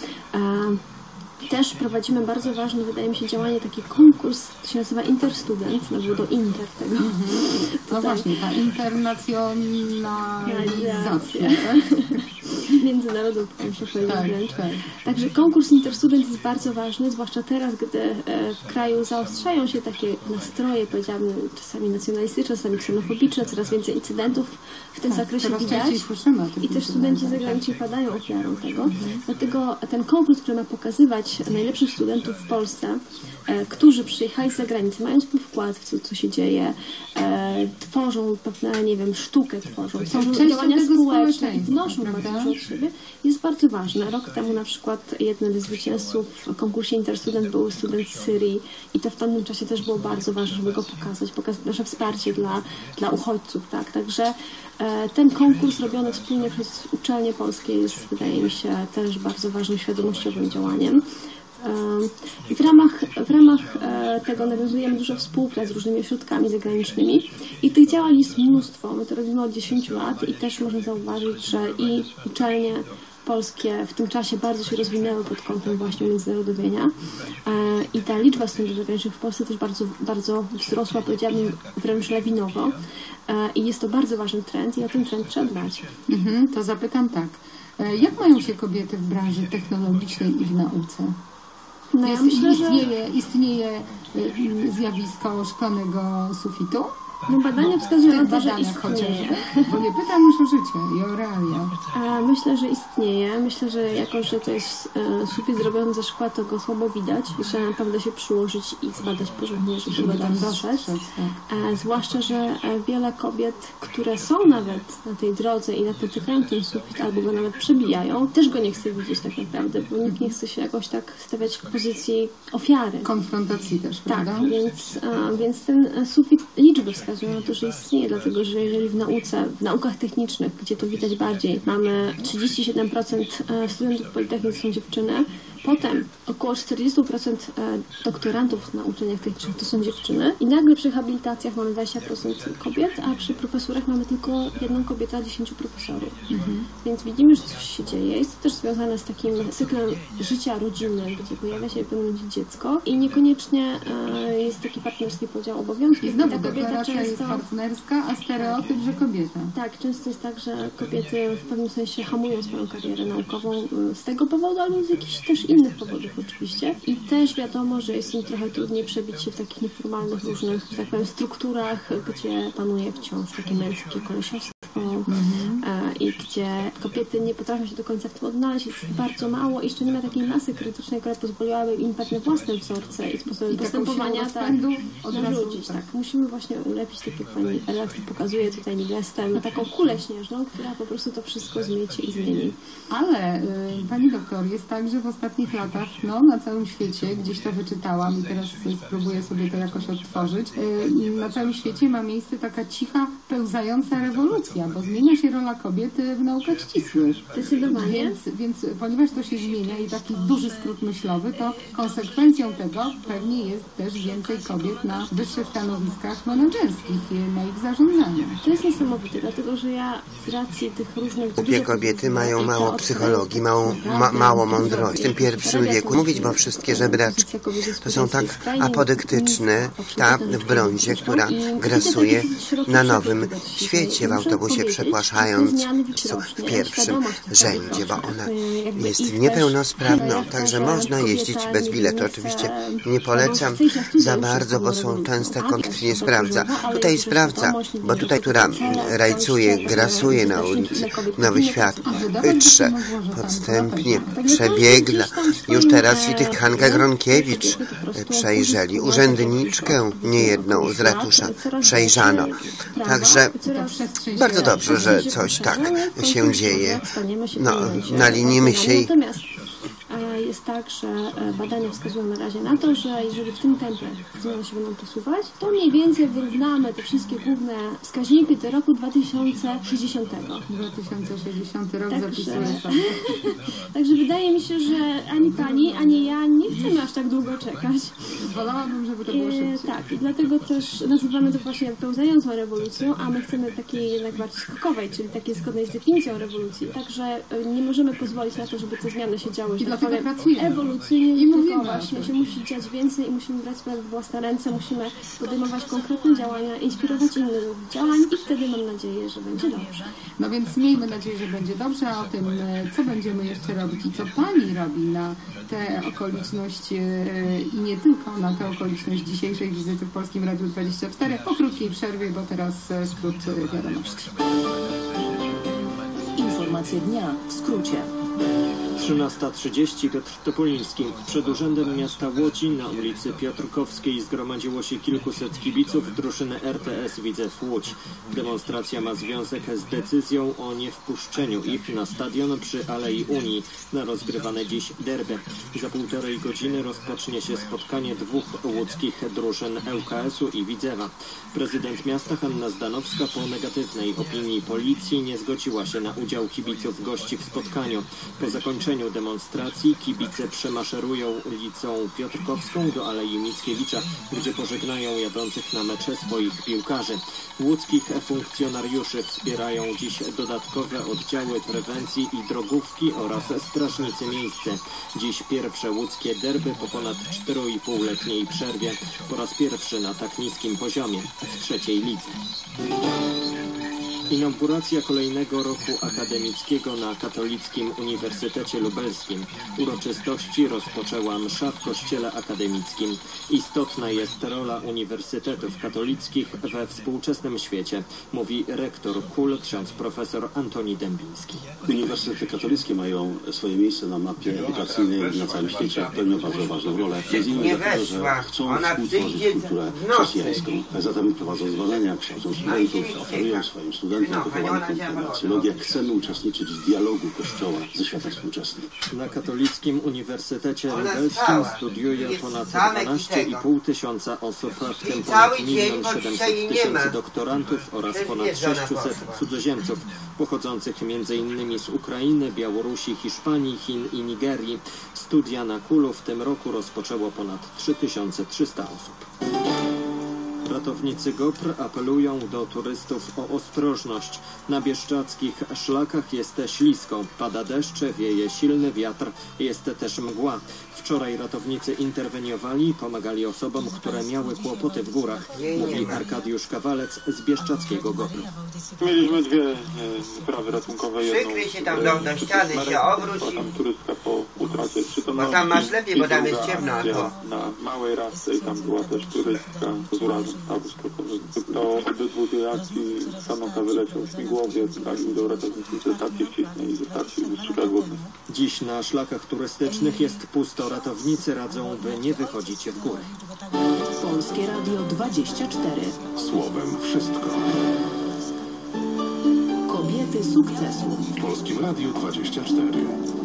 Też prowadzimy bardzo ważne, wydaje mi się, działanie, taki konkurs, to się nazywa Interstudent, no było do Inter tego. Mm-hmm. No właśnie, ta internacjonalizacja, tak? Międzynarodówka, muszę powiedzieć tak, wręcz. Tak. Także konkurs Interstudent jest bardzo ważny, zwłaszcza teraz, gdy w kraju zaostrzają się takie nastroje, powiedziałabym, czasami nacjonalistyczne, czasami ksenofobiczne, coraz więcej incydentów w tym tak, zakresie widać. I też studenci zagraniczni padają ofiarą tego. Mhm. Dlatego ten konkurs, który ma pokazywać najlepszych studentów w Polsce, którzy przyjechali z zagranicy, mają swój wkład w to, co się dzieje, tworzą pewne, nie wiem, sztukę tworzą, tworzą działania społeczne, wnoszą bardzo dużo od siebie, jest bardzo ważne. Rok temu na przykład jednym ze zwycięzców w konkursie Interstudent był student z Syrii i to w tamtym czasie też było bardzo ważne, żeby go pokazać, pokazać nasze wsparcie dla, dla uchodźców, tak, także e, ten konkurs robiony wspólnie przez uczelnie polskie jest, wydaje mi się, też bardzo ważnym świadomościowym działaniem. I w ramach, w ramach tego nawiązujemy dużo współprac z różnymi ośrodkami zagranicznymi i tych działań jest mnóstwo. My to robimy od dziesięciu lat i też można zauważyć, że i uczelnie polskie w tym czasie bardzo się rozwinęły pod kątem właśnie międzynarodowienia i ta liczba studentów zagranicznych w Polsce też bardzo, bardzo wzrosła, powiedziałabym wręcz lawinowo i jest to bardzo ważny trend i o ten trend trzeba dbać. Mhm, to zapytam tak. Jak mają się kobiety w branży technologicznej i w nauce? No, Jest, ja myślę, istnieje, istnieje zjawisko szklanego sufitu? No badania wskazują na to, że istnieje. Chociażby, bo nie pytam już o życie i o realia. A myślę, że istnieje. Myślę, że jako, że to jest e, sufit zrobiony ze szkła, to go słabo widać. Trzeba naprawdę się przyłożyć i zbadać porządnie, żeby, żeby tam dotrzeć. E, zwłaszcza, że e, wiele kobiet, które są nawet na tej drodze i napotykają ten sufit albo go nawet przebijają, też go nie chce widzieć tak naprawdę, bo nikt nie chce się jakoś tak stawiać w pozycji ofiary. Konfrontacji też, prawda? Tak, więc, a, więc ten sufit liczby wskazują na to, że istnieje, dlatego że jeżeli w nauce, w naukach technicznych, gdzie to widać bardziej, mamy trzydzieści siedem procent studentów Politechniki są dziewczyny, potem około czterdzieści procent doktorantów na uczelniach technicznych to są dziewczyny i nagle przy habilitacjach mamy dwadzieścia procent kobiet, a przy profesurach mamy tylko jedną kobietę, a dziesięciu profesorów. Mhm. Więc widzimy, że coś się dzieje. Jest to też związane z takim cyklem życia rodzinnym, gdzie pojawia się w pewnym momencie dziecko i niekoniecznie e, jest taki partnerski podział obowiązków. I znowu kobieta często jest partnerska, a stereotyp, że kobieta. Tak, często jest tak, że kobiety w pewnym sensie hamują swoją karierę naukową z tego powodu, albo z jakichś też innych powodów oczywiście. I też wiadomo, że jest im trochę trudniej przebić się w takich nieformalnych różnych, że tak powiem, strukturach, gdzie panuje wciąż takie męskie kolesiostwo mhm. i gdzie kobiety nie potrafią się do końca w tym odnaleźć. Jest bardzo mało i jeszcze nie ma takiej masy krytycznej, która pozwoliłaby im pewne własne wzorce i sposoby I postępowania tak, narzucić. Tak. Musimy właśnie ulepić, tak jak pani redaktor pokazuje tutaj gestem, na taką kulę śnieżną, która po prostu to wszystko zmiecie i zmieni. Ale y, pani doktor, jest tak, że w ostatnich latach no, na całym świecie, gdzieś to wyczytałam i teraz spróbuję sobie to jakoś odtworzyć, y, na całym świecie ma miejsce taka cicha, pełzająca rewolucja, bo zmienia się rola kobiety w naukach ścisłych. Zdecydowanie. Więc, więc ponieważ to się zmienia i taki duży skrót myślowy, to konsekwencją tego pewnie jest też więcej kobiet na wyższych stanowiskach menedżerskich, na ich zarządzaniu. To jest niesamowite, dlatego że ja z racji tych różnych... Głupie kobiety mają mało psychologii, mało, ma, mało mądrości. W tym pierwszym wieku mówić, bo wszystkie żebraczki to są tak apodyktyczne, ta w brązie, która grasuje na nowym świecie, w autobusie przepłaszając w pierwszym rzędzie, bo ona jest niepełnosprawną, także można jeździć bez biletu. Oczywiście nie polecam za bardzo, bo są często kobiety nie sprawdza. Tutaj sprawdza, bo tutaj, która rajcuje, grasuje na ulicy Nowy Świat, wytrze, podstępnie, przebiegla. Już teraz i tych Hanka Gronkiewicz przejrzeli. Urzędniczkę niejedną z ratusza przejrzano. Także bardzo dobrze, że coś tak się dzieje. No, nalinimy się i... Jest tak, że badania wskazują na razie na to, że jeżeli w tym tempie zmiany się będą posuwać, to mniej więcej wyrównamy te wszystkie główne wskaźniki do roku dwa tysiące sześćdziesiątego. dwa tysiące sześćdziesiąty rok Także, zapisuję sobie. Także wydaje mi się, że ani pani, ani ja nie chcemy aż tak długo czekać. Wolałabym, żeby to było szybciej. E, tak, i dlatego też nazywamy to właśnie pełzającą rewolucją, a my chcemy takiej jednak bardziej skokowej, czyli takiej zgodnej z definicją rewolucji. Także nie możemy pozwolić na to, żeby te zmiany się działy, że tak powiem, ewolucyjnie, i mówimy właśnie się musi dziać więcej i musimy brać sprawy w własne ręce, musimy podejmować konkretne działania, inspirować innych do działań i wtedy mam nadzieję, że będzie dobrze. No więc miejmy nadzieję, że będzie dobrze, a o tym, co będziemy jeszcze robić i co pani robi na tę okoliczność i nie tylko na tę okoliczność dzisiejszej wizyty w Polskim Radiu dwadzieścia cztery po krótkiej przerwie, bo teraz skrót wiadomości. Informacje dnia w skrócie. trzynasta trzydzieści, Piotr Topoliński. Przed Urzędem Miasta Łodzi na ulicy Piotrkowskiej zgromadziło się kilkuset kibiców drużyny R T S Widzew Łódź. Demonstracja ma związek z decyzją o niewpuszczeniu ich na stadion przy Alei Unii na rozgrywane dziś derby. Za półtorej godziny rozpocznie się spotkanie dwóch łódzkich drużyn L K S-u i Widzewa. Prezydent miasta Hanna Zdanowska po negatywnej opinii policji nie zgodziła się na udział kibiców gości w spotkaniu. Po zakończeniu demonstracji kibice przemaszerują ulicą Piotrkowską do Alei Mickiewicza, gdzie pożegnają jadących na mecze swoich piłkarzy. Łódzkich funkcjonariuszy wspierają dziś dodatkowe oddziały prewencji i drogówki oraz strażnicy miejscy. Dziś pierwsze łódzkie derby po ponad czteroipółletniej przerwie. Po raz pierwszy na tak niskim poziomie w trzeciej lidze. Inauguracja kolejnego roku akademickiego na Katolickim Uniwersytecie Lubelskim. Uroczystości rozpoczęła msza w Kościele Akademickim. Istotna jest rola uniwersytetów katolickich we współczesnym świecie, mówi rektor K U L, ksiądz profesor Antoni Dębiński. Uniwersytety katolickie mają swoje miejsce na mapie edukacyjnej na całym świecie. Pełnią bardzo ważną rolę. Między innymi dlatego, że chcą współtworzyć kulturę chrześcijańską. Zatem prowadzą zbadania, kształcą studentów, oferują swoim studentom wychowanych konfiguracjologię. Chcemy uczestniczyć w dialogu Kościoła ze światem współczesnym. Na Katolickim Uniwersytecie Lubelskim studiuje ponad dwanaście i pół tysiąca osób, w tym ponad milion siedemset tysięcy doktorantów oraz ponad sześciuset cudzoziemców, pochodzących między innymi z Ukrainy, Białorusi, Hiszpanii, Chin i Nigerii. Studia na K U L-u w tym roku rozpoczęło ponad trzy tysiące trzysta osób. Ratownicy G O P R apelują do turystów o ostrożność. Na bieszczadzkich szlakach jest ślisko, pada deszcz, wieje silny wiatr, jest też mgła. Wczoraj ratownicy interweniowali i pomagali osobom, które miały kłopoty w górach, mówi Arkadiusz Kawalec z bieszczadzkiego G O P R. Mieliśmy dwie e, wyprawy ratunkowe. Przykryj się tam do, do ściany, się obróć i... Tam turystka po utracie przytomności. Bo tam masz lepiej, bo tam jest ciemno. Na małej rasce i tam była też turystka z urazem stawu skokowego. Do obydwu tej akcji Sanoka wyleciał śmigłowiec, trafił do ratownicy ze stacji wcisnej i wystarczył wystrzykać wodny. Dziś na szlakach turystycznych jest pusto. Ratownicy radzą, by nie wychodzić w góry. Polskie Radio dwadzieścia cztery. Słowem wszystko. Kobiety sukcesu. W Polskim Radiu dwadzieścia cztery.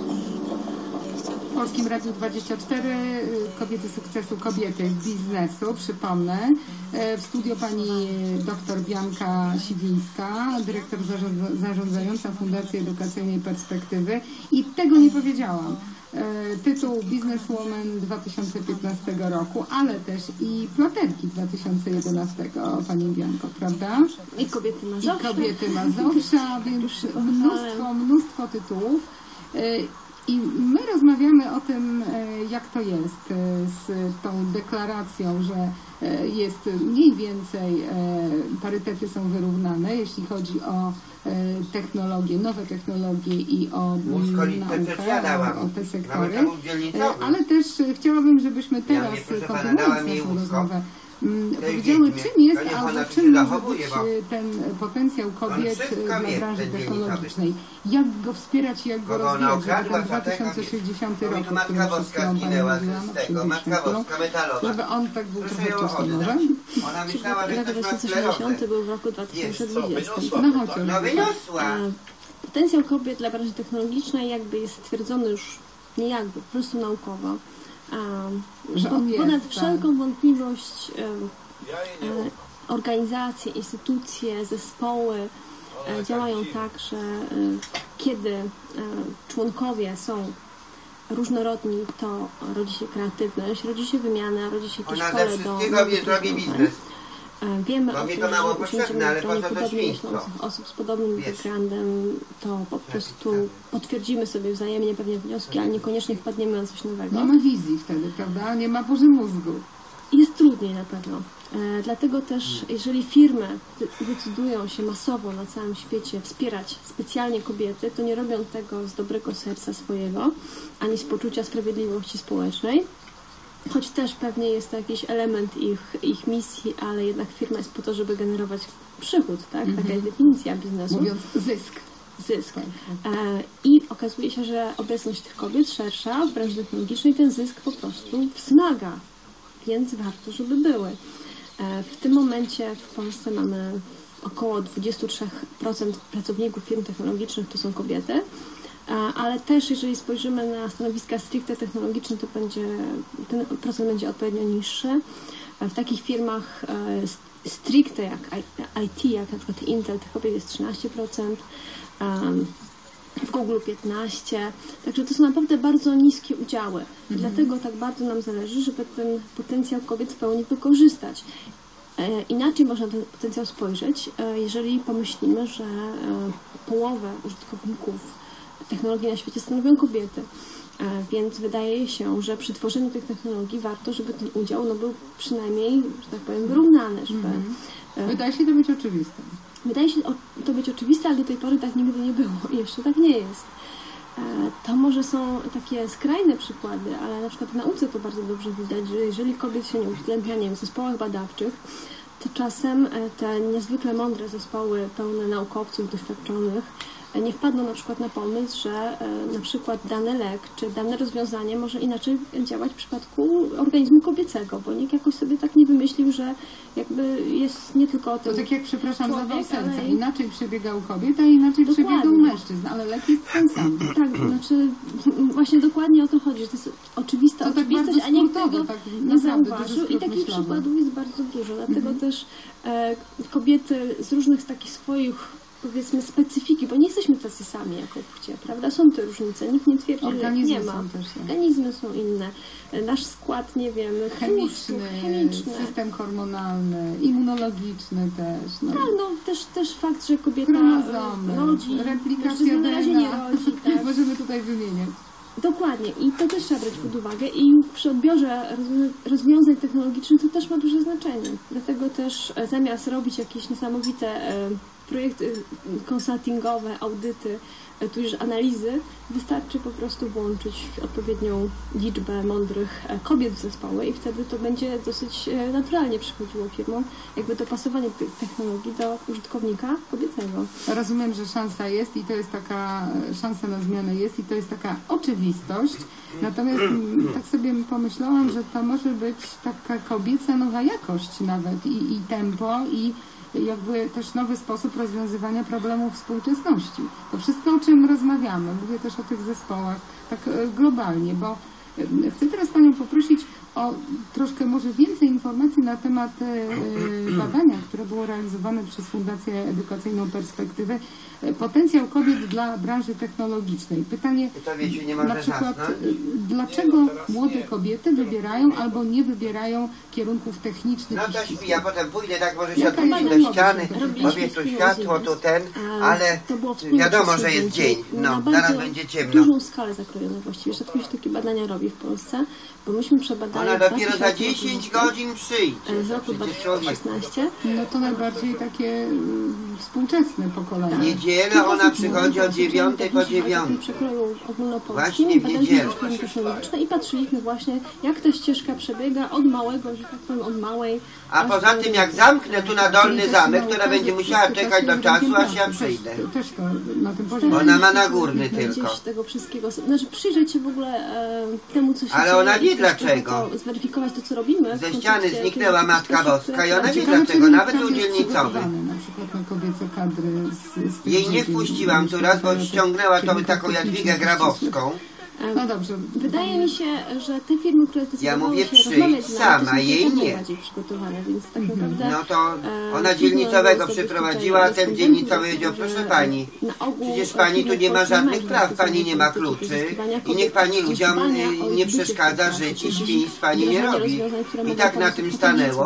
W Polskim Radiu dwadzieścia cztery kobiety sukcesu, kobiety biznesu, przypomnę. W studio pani dr Bianka Siwińska, dyrektor zarządzająca Fundacji Edukacyjnej Perspektywy. I tego nie powiedziałam. Tytuł Businesswoman dwa tysiące piętnastego roku, ale też i Platerki dwa tysiące jedenastego, pani Bianko, prawda? I Kobiety Mazowsza. I Kobiety Mazowsza, więc mnóstwo, mnóstwo tytułów. I my rozmawiamy o tym, jak to jest z tą deklaracją, że jest mniej więcej, parytety są wyrównane, jeśli chodzi o technologie, nowe technologie i o naukę, o, o te sektory. Ale też chciałabym, żebyśmy teraz, kontynuując naszą rozmowę, powiedziały, czym jest albo czym może być ten potencjał kobiet dla branży technologicznej. Jak go wspierać i jak go rozwijać, żeby ten dwa tysiące sześćdziesiąty rok, o którym przed chwilą Pani mówiła, żeby on tak był trochę wcześniej może? Rok dwa tysiące sześćdziesiąty był w roku dwa tysiące dwudziestym. No chociaż. Potencjał kobiet dla branży technologicznej jakby jest stwierdzony już nie jakby, po prostu naukowo. Że on jest, ponad tak. wszelką wątpliwość e, e, organizacje, instytucje, zespoły e, działają tak, że e, kiedy e, członkowie są różnorodni, to rodzi się kreatywność, rodzi się wymiana, rodzi się jakieś Ona pole ze do wszystkiego robi biznes. Wiemy o Mnie tym, to mało że potrzebne, ale po co to podobnie świństwo? myślących osób z podobnym backgroundem, to po prostu potwierdzimy sobie wzajemnie pewnie wnioski, ale niekoniecznie wpadniemy na coś nowego. Nie ma wizji wtedy, prawda? Nie ma burzy mózgu. Jest trudniej na pewno. E, dlatego też, jeżeli firmy decydują się masowo na całym świecie wspierać specjalnie kobiety, to nie robią tego z dobrego serca swojego, ani z poczucia sprawiedliwości społecznej. Choć też pewnie jest to jakiś element ich, ich misji, ale jednak firma jest po to, żeby generować przychód, tak? Taka jest definicja biznesu. Mówiąc zysk. zysk. I okazuje się, że obecność tych kobiet szersza w branży technologicznej ten zysk po prostu wzmaga, więc warto, żeby były. W tym momencie w Polsce mamy około dwadzieścia trzy procent pracowników firm technologicznych to są kobiety, ale też jeżeli spojrzymy na stanowiska stricte technologiczne, to będzie, ten procent będzie odpowiednio niższy. W takich firmach stricte jak I T, jak na przykład Intel, tych kobiet jest trzynaście procent, w Google piętnaście procent, także to są naprawdę bardzo niskie udziały. Mhm. Dlatego tak bardzo nam zależy, żeby ten potencjał kobiet w pełni wykorzystać. Inaczej można ten potencjał spojrzeć, jeżeli pomyślimy, że połowę użytkowników technologii na świecie stanowią kobiety. Więc wydaje się, że przy tworzeniu tych technologii warto, żeby ten udział no, był przynajmniej, że tak powiem, wyrównany. Żeby, mm. Wydaje się to być oczywiste. Wydaje się to być oczywiste, ale do tej pory tak nigdy nie było i jeszcze tak nie jest. To może są takie skrajne przykłady, ale na przykład w nauce to bardzo dobrze widać, że jeżeli kobiet się nie uwzględnia, nie wiem, w zespołach badawczych, to czasem te niezwykle mądre zespoły pełne naukowców doświadczonych nie wpadną na przykład na pomysł, że na przykład dany lek czy dane rozwiązanie może inaczej działać w przypadku organizmu kobiecego, bo nikt jakoś sobie tak nie wymyślił, że jakby jest nie tylko o tym. To tak jak, przepraszam, zawał serca, ale... inaczej przebiega u kobiet, a inaczej dokładnie przebiega u mężczyzn, ale lek jest ten sam. Tak, znaczy właśnie dokładnie o to chodzi, że to jest oczywista to oczywistość, tak a nikt tego tak nie zauważył i takich myślowy. Przykładów jest bardzo dużo, dlatego mhm. też e, kobiety z różnych takich swoich, powiedzmy, specyfiki, bo nie jesteśmy tacy sami jako płcie, prawda? Są te różnice, nikt nie twierdzi, że nie ma. Są też, tak. Organizmy są inne. Nasz skład, nie wiem, chemiczny, chemiczny, system hormonalny, immunologiczny też. No. Tak, no też, też fakt, że kobieta Chromozomy, rodzi, replikacja na razie nie rodzi. Tak? Możemy tutaj wymieniać. Dokładnie i to też trzeba brać pod uwagę i przy odbiorze rozwiązań technologicznych to też ma duże znaczenie. Dlatego też zamiast robić jakieś niesamowite projekty konsultingowe, audyty, tudzież analizy, wystarczy po prostu włączyć odpowiednią liczbę mądrych kobiet w zespoły i wtedy to będzie dosyć naturalnie przychodziło firmom, jakby dopasowanie tych technologii do użytkownika kobiecego. Rozumiem, że szansa jest i to jest taka, szansa na zmianę jest i to jest taka oczywistość, natomiast tak sobie pomyślałam, że to może być taka kobieca nowa jakość nawet i, i tempo i jakby też nowy sposób rozwiązywania problemów współczesności. To wszystko, o czym rozmawiamy, mówię też o tych zespołach tak globalnie, bo chcę teraz Panią poprosić o troszkę może więcej informacji na temat badania, które było realizowane przez Fundację Edukacyjną Perspektywy. Potencjał kobiet dla branży technologicznej. Pytanie na przykład, dlaczego młode kobiety wybierają albo nie wybierają kierunków technicznych? No to śpi, ja potem pójdę, tak może się odwrócić do ściany, powie tu światło, tu ten, ale wiadomo, że jest dzień, no, zaraz będzie ciemno. Na dużą skalę zakrojone właściwie, rzadko się takie badania robi w Polsce, bo myśmy przebadali... Ona dopiero za dziesięć godzin przyjdzie. Z roku dwa tysiące szesnastego. No to najbardziej takie współczesne pokolenie. Niedzielę ona przychodzi od dziewiątej po dziewiątej. Właśnie w niedzielę. I patrzyliśmy właśnie, jak ta ścieżka przebiega od małego, że tak powiem, od małej. A poza tym, jak zamknę tu na dolny zamek, która będzie musiała czekać do czasu, aż ja przyjdę. Też to na tym poziomie. Ona ma na górny tylko. Tego wszystkiego. Znaczy przyjrzeć się w ogóle temu, co się ale ona wie dlaczego. Zweryfikować to, co robimy. Ze ściany zniknęła Matka Boska i ona wie dlaczego, nawet u dzielnicowy. Na przykład na kobiece kadry z, z jej nie wpuściłam tu raz, bo ściągnęła to taką Jadwigę Grabowską. No dobrze. Wydaje mi się, że te firmy, które zdecydowały ja mówię, się rozmawiać z nami, sama, jej nie. bardziej przygotowane, więc tak naprawdę... No to ona dzielnicowego przyprowadziła, a ten dzielnicowy powiedział, proszę pani, przecież pani tu nie ma żadnych praw, pani nie ma kluczy i niech pani ludziom nie przeszkadza żyć i świństw pani nie robi. I tak na tym stanęło.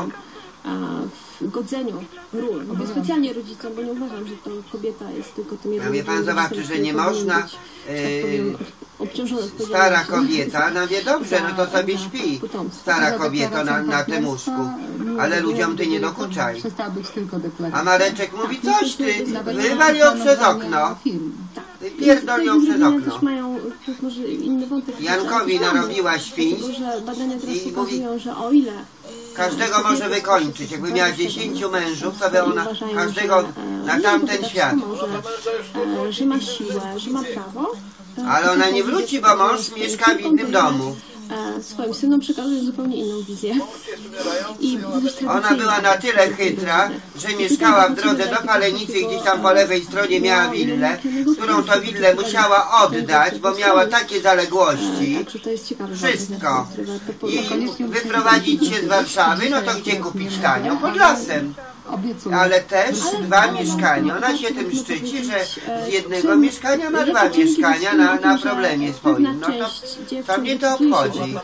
W godzeniu ról, bo specjalnie rodzicom, bo nie uważam, że to kobieta jest tylko tym jednym. A wie pan zobaczy, że nie można, być, tak powiem, stara kobieta, no wie dobrze, no to sobie śpi, stara kobieta na, na tym łóżku, ale ludziom ty nie dokuczaj. A Mareczek mówi, coś ty, wywal ją przez okno. wypierdolią przez okno. Też mają może inny wątek. Jankowi narobiła świń i mówi, że o ile każdego może wykończyć. Jakby miała dziesięciu mężów, to by ona każdego na tamten świat. Że, że ma siłę, że ma prawo. Ale ona nie wróci, bo mąż mieszka w innym domu. Swoim synom przekazuje zupełnie inną wizję. I ona była na tyle chytra, że mieszkała w drodze do Palenicy, gdzieś tam po lewej stronie miała willę, którą to willę musiała oddać, bo miała takie zaległości. Wszystko. I wyprowadzić się z Warszawy, no to gdzie kupić tanio? Pod lasem. Ale też dwa mieszkania. Ona się tym szczyci, że z jednego mieszkania ma dwa mieszkania na, na problemie swoim. No to, to mnie to obchodzi.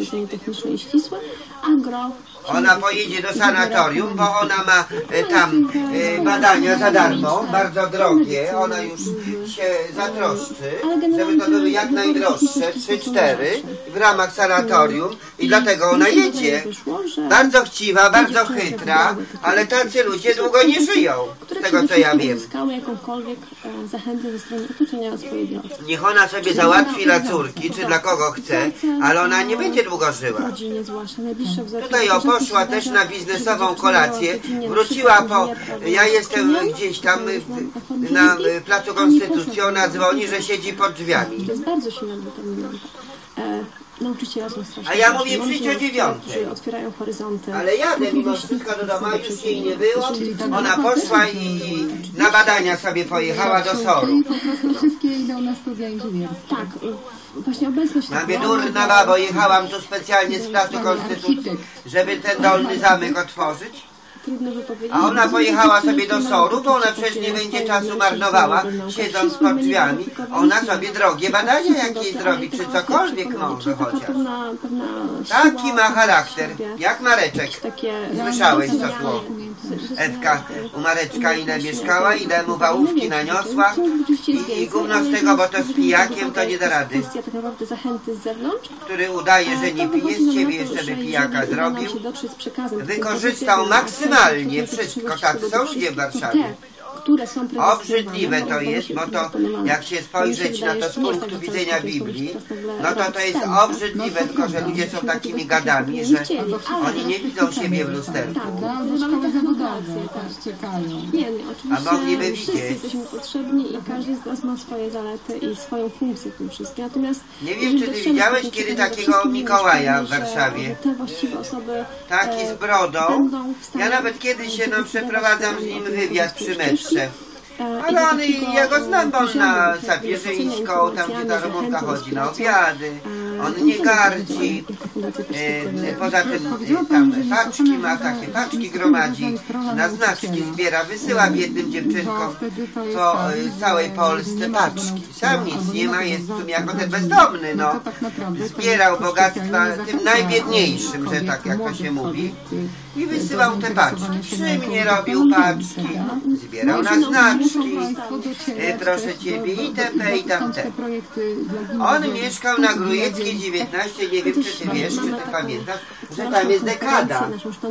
Ona pojedzie do sanatorium, bo ona ma e, tam e, badania za darmo, bardzo drogie. Ona już się zatroszczy, żeby to były jak najdroższe, trzy cztery w ramach sanatorium i dlatego ona jedzie. Bardzo chciwa, bardzo chytra, ale tacy ludzie długo nie żyją, z tego co ja wiem. Niech ona sobie załatwi dla córki, czy dla kogo chce, ale ona nie będzie długo żyła. Tutaj o poszła też na biznesową kolację, wróciła po... Ja jestem gdzieś tam na Placu Konstytucji, ona dzwoni, że siedzi pod drzwiami. To jest bardzo silna determinacja. Nauczyciele są strasznie. A ja mówię przyjść o dziewiątej. Otwierają horyzonty. Ale jadę mimo wszystko do domu, już jej nie było. Ona poszła i na badania sobie pojechała do Soru. Wszystkie idą na studia inżynierskie. Tak. Właśnie obecność... Mamy durna babo, jechałam tu specjalnie z Placu Konstytucji, żeby ten dolny zamek otworzyć. A ona pojechała sobie do Soru, bo ona przecież nie będzie czasu marnowała, siedząc pod drzwiami. Ona sobie drogie badania jakieś zrobi, czy cokolwiek może chociaż. Taki ma charakter, jak Mareczek. Słyszałeś co słowo? Ewka u Mareczka ile mieszkała, ile mu wałówki naniosła i, i gówno z tego, bo to z pijakiem to nie da rady. Który udaje, że nie pije, z ciebie jeszcze by pijaka zrobił. Wykorzystał maksymalnie wszystko, tak są ludzie w Warszawie. Obrzydliwe to jest, bo to jak się spojrzeć na to z punktu widzenia Biblii, no to to jest obrzydliwe, tylko że ludzie są takimi gadami, że oni nie widzą siebie w lusterku. A mogliby widzieć. Jesteśmy potrzebni i każdy z nas ma swoje zalety i swoją funkcję w tym wszystkim. Natomiast nie wiem, czy ty widziałeś kiedy takiego Mikołaja w Warszawie? Taki z brodą. Ja nawet kiedyś się no, przeprowadzam z nim wywiad przy metrze. Ale on, ja go znam, bo on na Sapieżyńską, tam gdzie ta Romunka chodzi na obiady, on nie gardzi, e, poza tym e, tam paczki ma, takie paczki gromadzi, na znaczki zbiera, wysyła biednym dziewczynkom po e, całej Polsce paczki. Sam nic nie ma, jest tu jako ten bezdomny, no. Zbierał bogactwa tym najbiedniejszym, że tak jak to się mówi. I wysyłał te paczki. Przy mnie robił paczki, zbierał na znaczki, e, proszę Ciebie, itp. i tamte. On mieszkał na Grujeckiej dziewiętnaście, nie wiem czy Ty wiesz, czy Ty pamiętasz, że tam jest Dekada.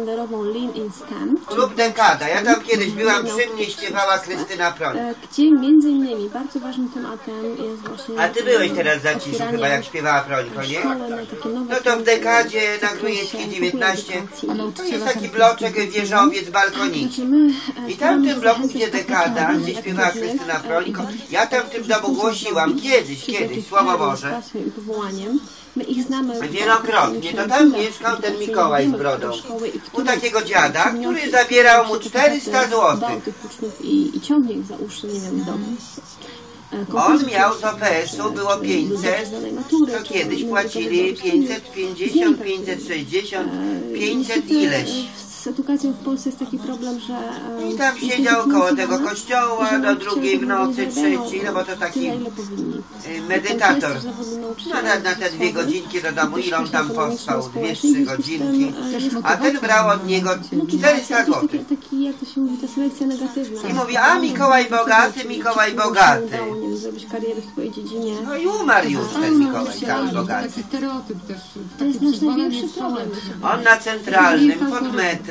Klub Dekada. Ja tam kiedyś byłam, przy mnie śpiewała Krystyna Proń. Gdzie między innymi bardzo ważnym tematem jest właśnie... A Ty byłeś teraz za ciszu chyba, jak śpiewała Prońko, nie? No to w Dekadzie na Grujeckiej dziewiętnaście to jest taki bloczek, wieżowiec, balkoniki. I tam w tym bloku, gdzie Dekada, gdzie śpiewała Krystyna Prońko, ja tam w tym domu głosiłam kiedyś, kiedyś, Słowo Boże. My ich znamy wielokrotnie. To tam mieszkał ten Mikołaj z brodą. U takiego dziada, który zabierał mu czterysta złotych. I ciągnie ich za uszy, nie wiem, w domu. On miał z O P S-u, było pięćset, to kiedyś płacili pięćset pięćdziesiąt, pięćset sześćdziesiąt, pięćset ileś. Z edukacją w Polsce jest taki problem, że... I tam siedział koło tego kościoła do drugiej w nocy, trzeciej, no bo to taki medytator. No na, na te dwie godzinki do domu, ile on tam pospał? Dwie, trzy godzinki. A ten brał od niego czterysta złotych. Taki, jak to się mówi, ta selekcja negatywna. I mówi, a Mikołaj bogaty, Mikołaj bogaty. Zrobić karierę w twojej dziedzinie. No i umarł już ten Mikołaj cały bogaty. To jest nasz największy problem. On na Centralnym, pod metrem,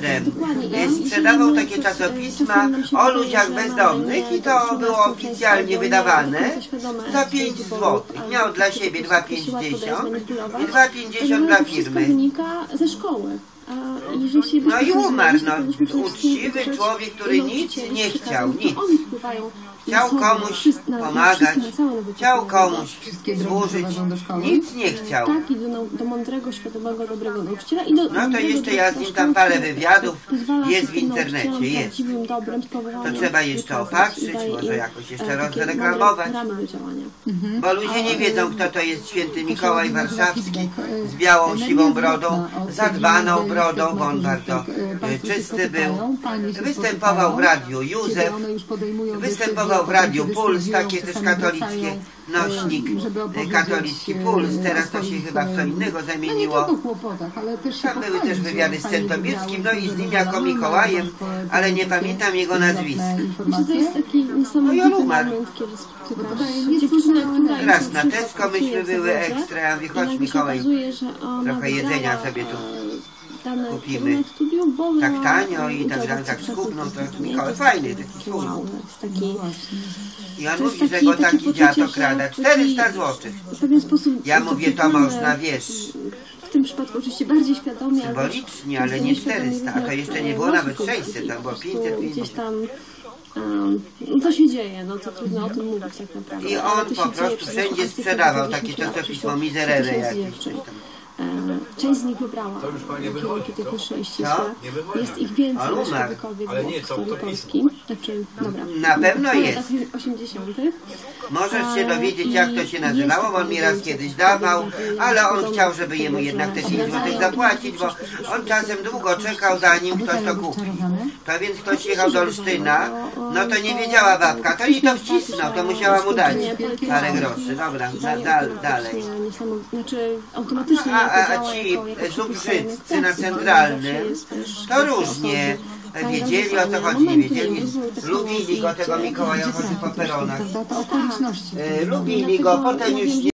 ministrem, sprzedawał takie czasopisma o ludziach bezdomnych i to było oficjalnie wydawane za pięć złotych. Miał dla siebie dwa pięćdziesiąt i dwa pięćdziesiąt dla firmy. Ze szkoły. No i umarł, no, uczciwy człowiek, który nic nie chciał, nic. Chciał komuś pomagać, chciał komuś służyć, nic nie chciał. Tak, i do, do mądrego, świadomego, dobrego nauczyciela. I do, no to jeszcze ja z nim tam parę wywiadów jest w internecie, jest. To trzeba jeszcze opatrzyć, może jakoś jeszcze rozreklamować. Bo ludzie nie wiedzą, kto to jest święty Mikołaj Warszawski z białą, siwą brodą, zadbaną brodą, bo on bardzo czysty był. Występował w radiu Józef, występował w Radiu Puls, takie też katolickie, nośnik katolicki Puls, teraz to się chyba w co innego zamieniło. Tam były też wywiady z Centobirskim, no i z nim jako Mikołajem, ale nie pamiętam jego nazwiska. No i on umarł. Raz na Tesco myśmy były ekstra, ja mówię, chodź Mikołaj, trochę jedzenia sobie tu kupimy tak tanio i tak dalej, tak skubną, to Mikołaj fajny, taki skubną. I on mówi, że go taki dziad okrada, czterysta złotych. Ja mówię, to można, wiesz, w tym przypadku oczywiście bardziej świadomie, symbolicznie, ale nie czterysta, a to jeszcze nie było nawet sześćset, to było pięćset pięćdziesiąt. Um, no to się dzieje, no to trudno o tym mówić tak naprawdę. I on po prostu wszędzie sprzedawał takie czasopismo Miserere jakieś. Część z nich wybrała kierunki techniczne i ścisłe. Jest ich więcej niż kiedykolwiek było w historii Polski. Znaczy, dobra. Na pewno jest. W latach osiemdziesiątych. Możesz się dowiedzieć, jak to się nazywało, bo on mi raz kiedyś dawał, ale on chciał, żeby jemu jednak te pięć złotych zapłacić, bo on czasem długo czekał, zanim ktoś to kupi. To więc ktoś jechał do Olsztyna, no to nie wiedziała babka, to i to wcisnął, to musiała mu dać parę groszy. Dobra, na, dal, dalej. Znaczy, automatycznie A, a ci zubrzyccy na centralnym, to różnie wiedzieli, o co chodzi, nie wiedzieli. Lubili go, tego Mikołaja, chodzi po peronach. Lubili go, potem już nie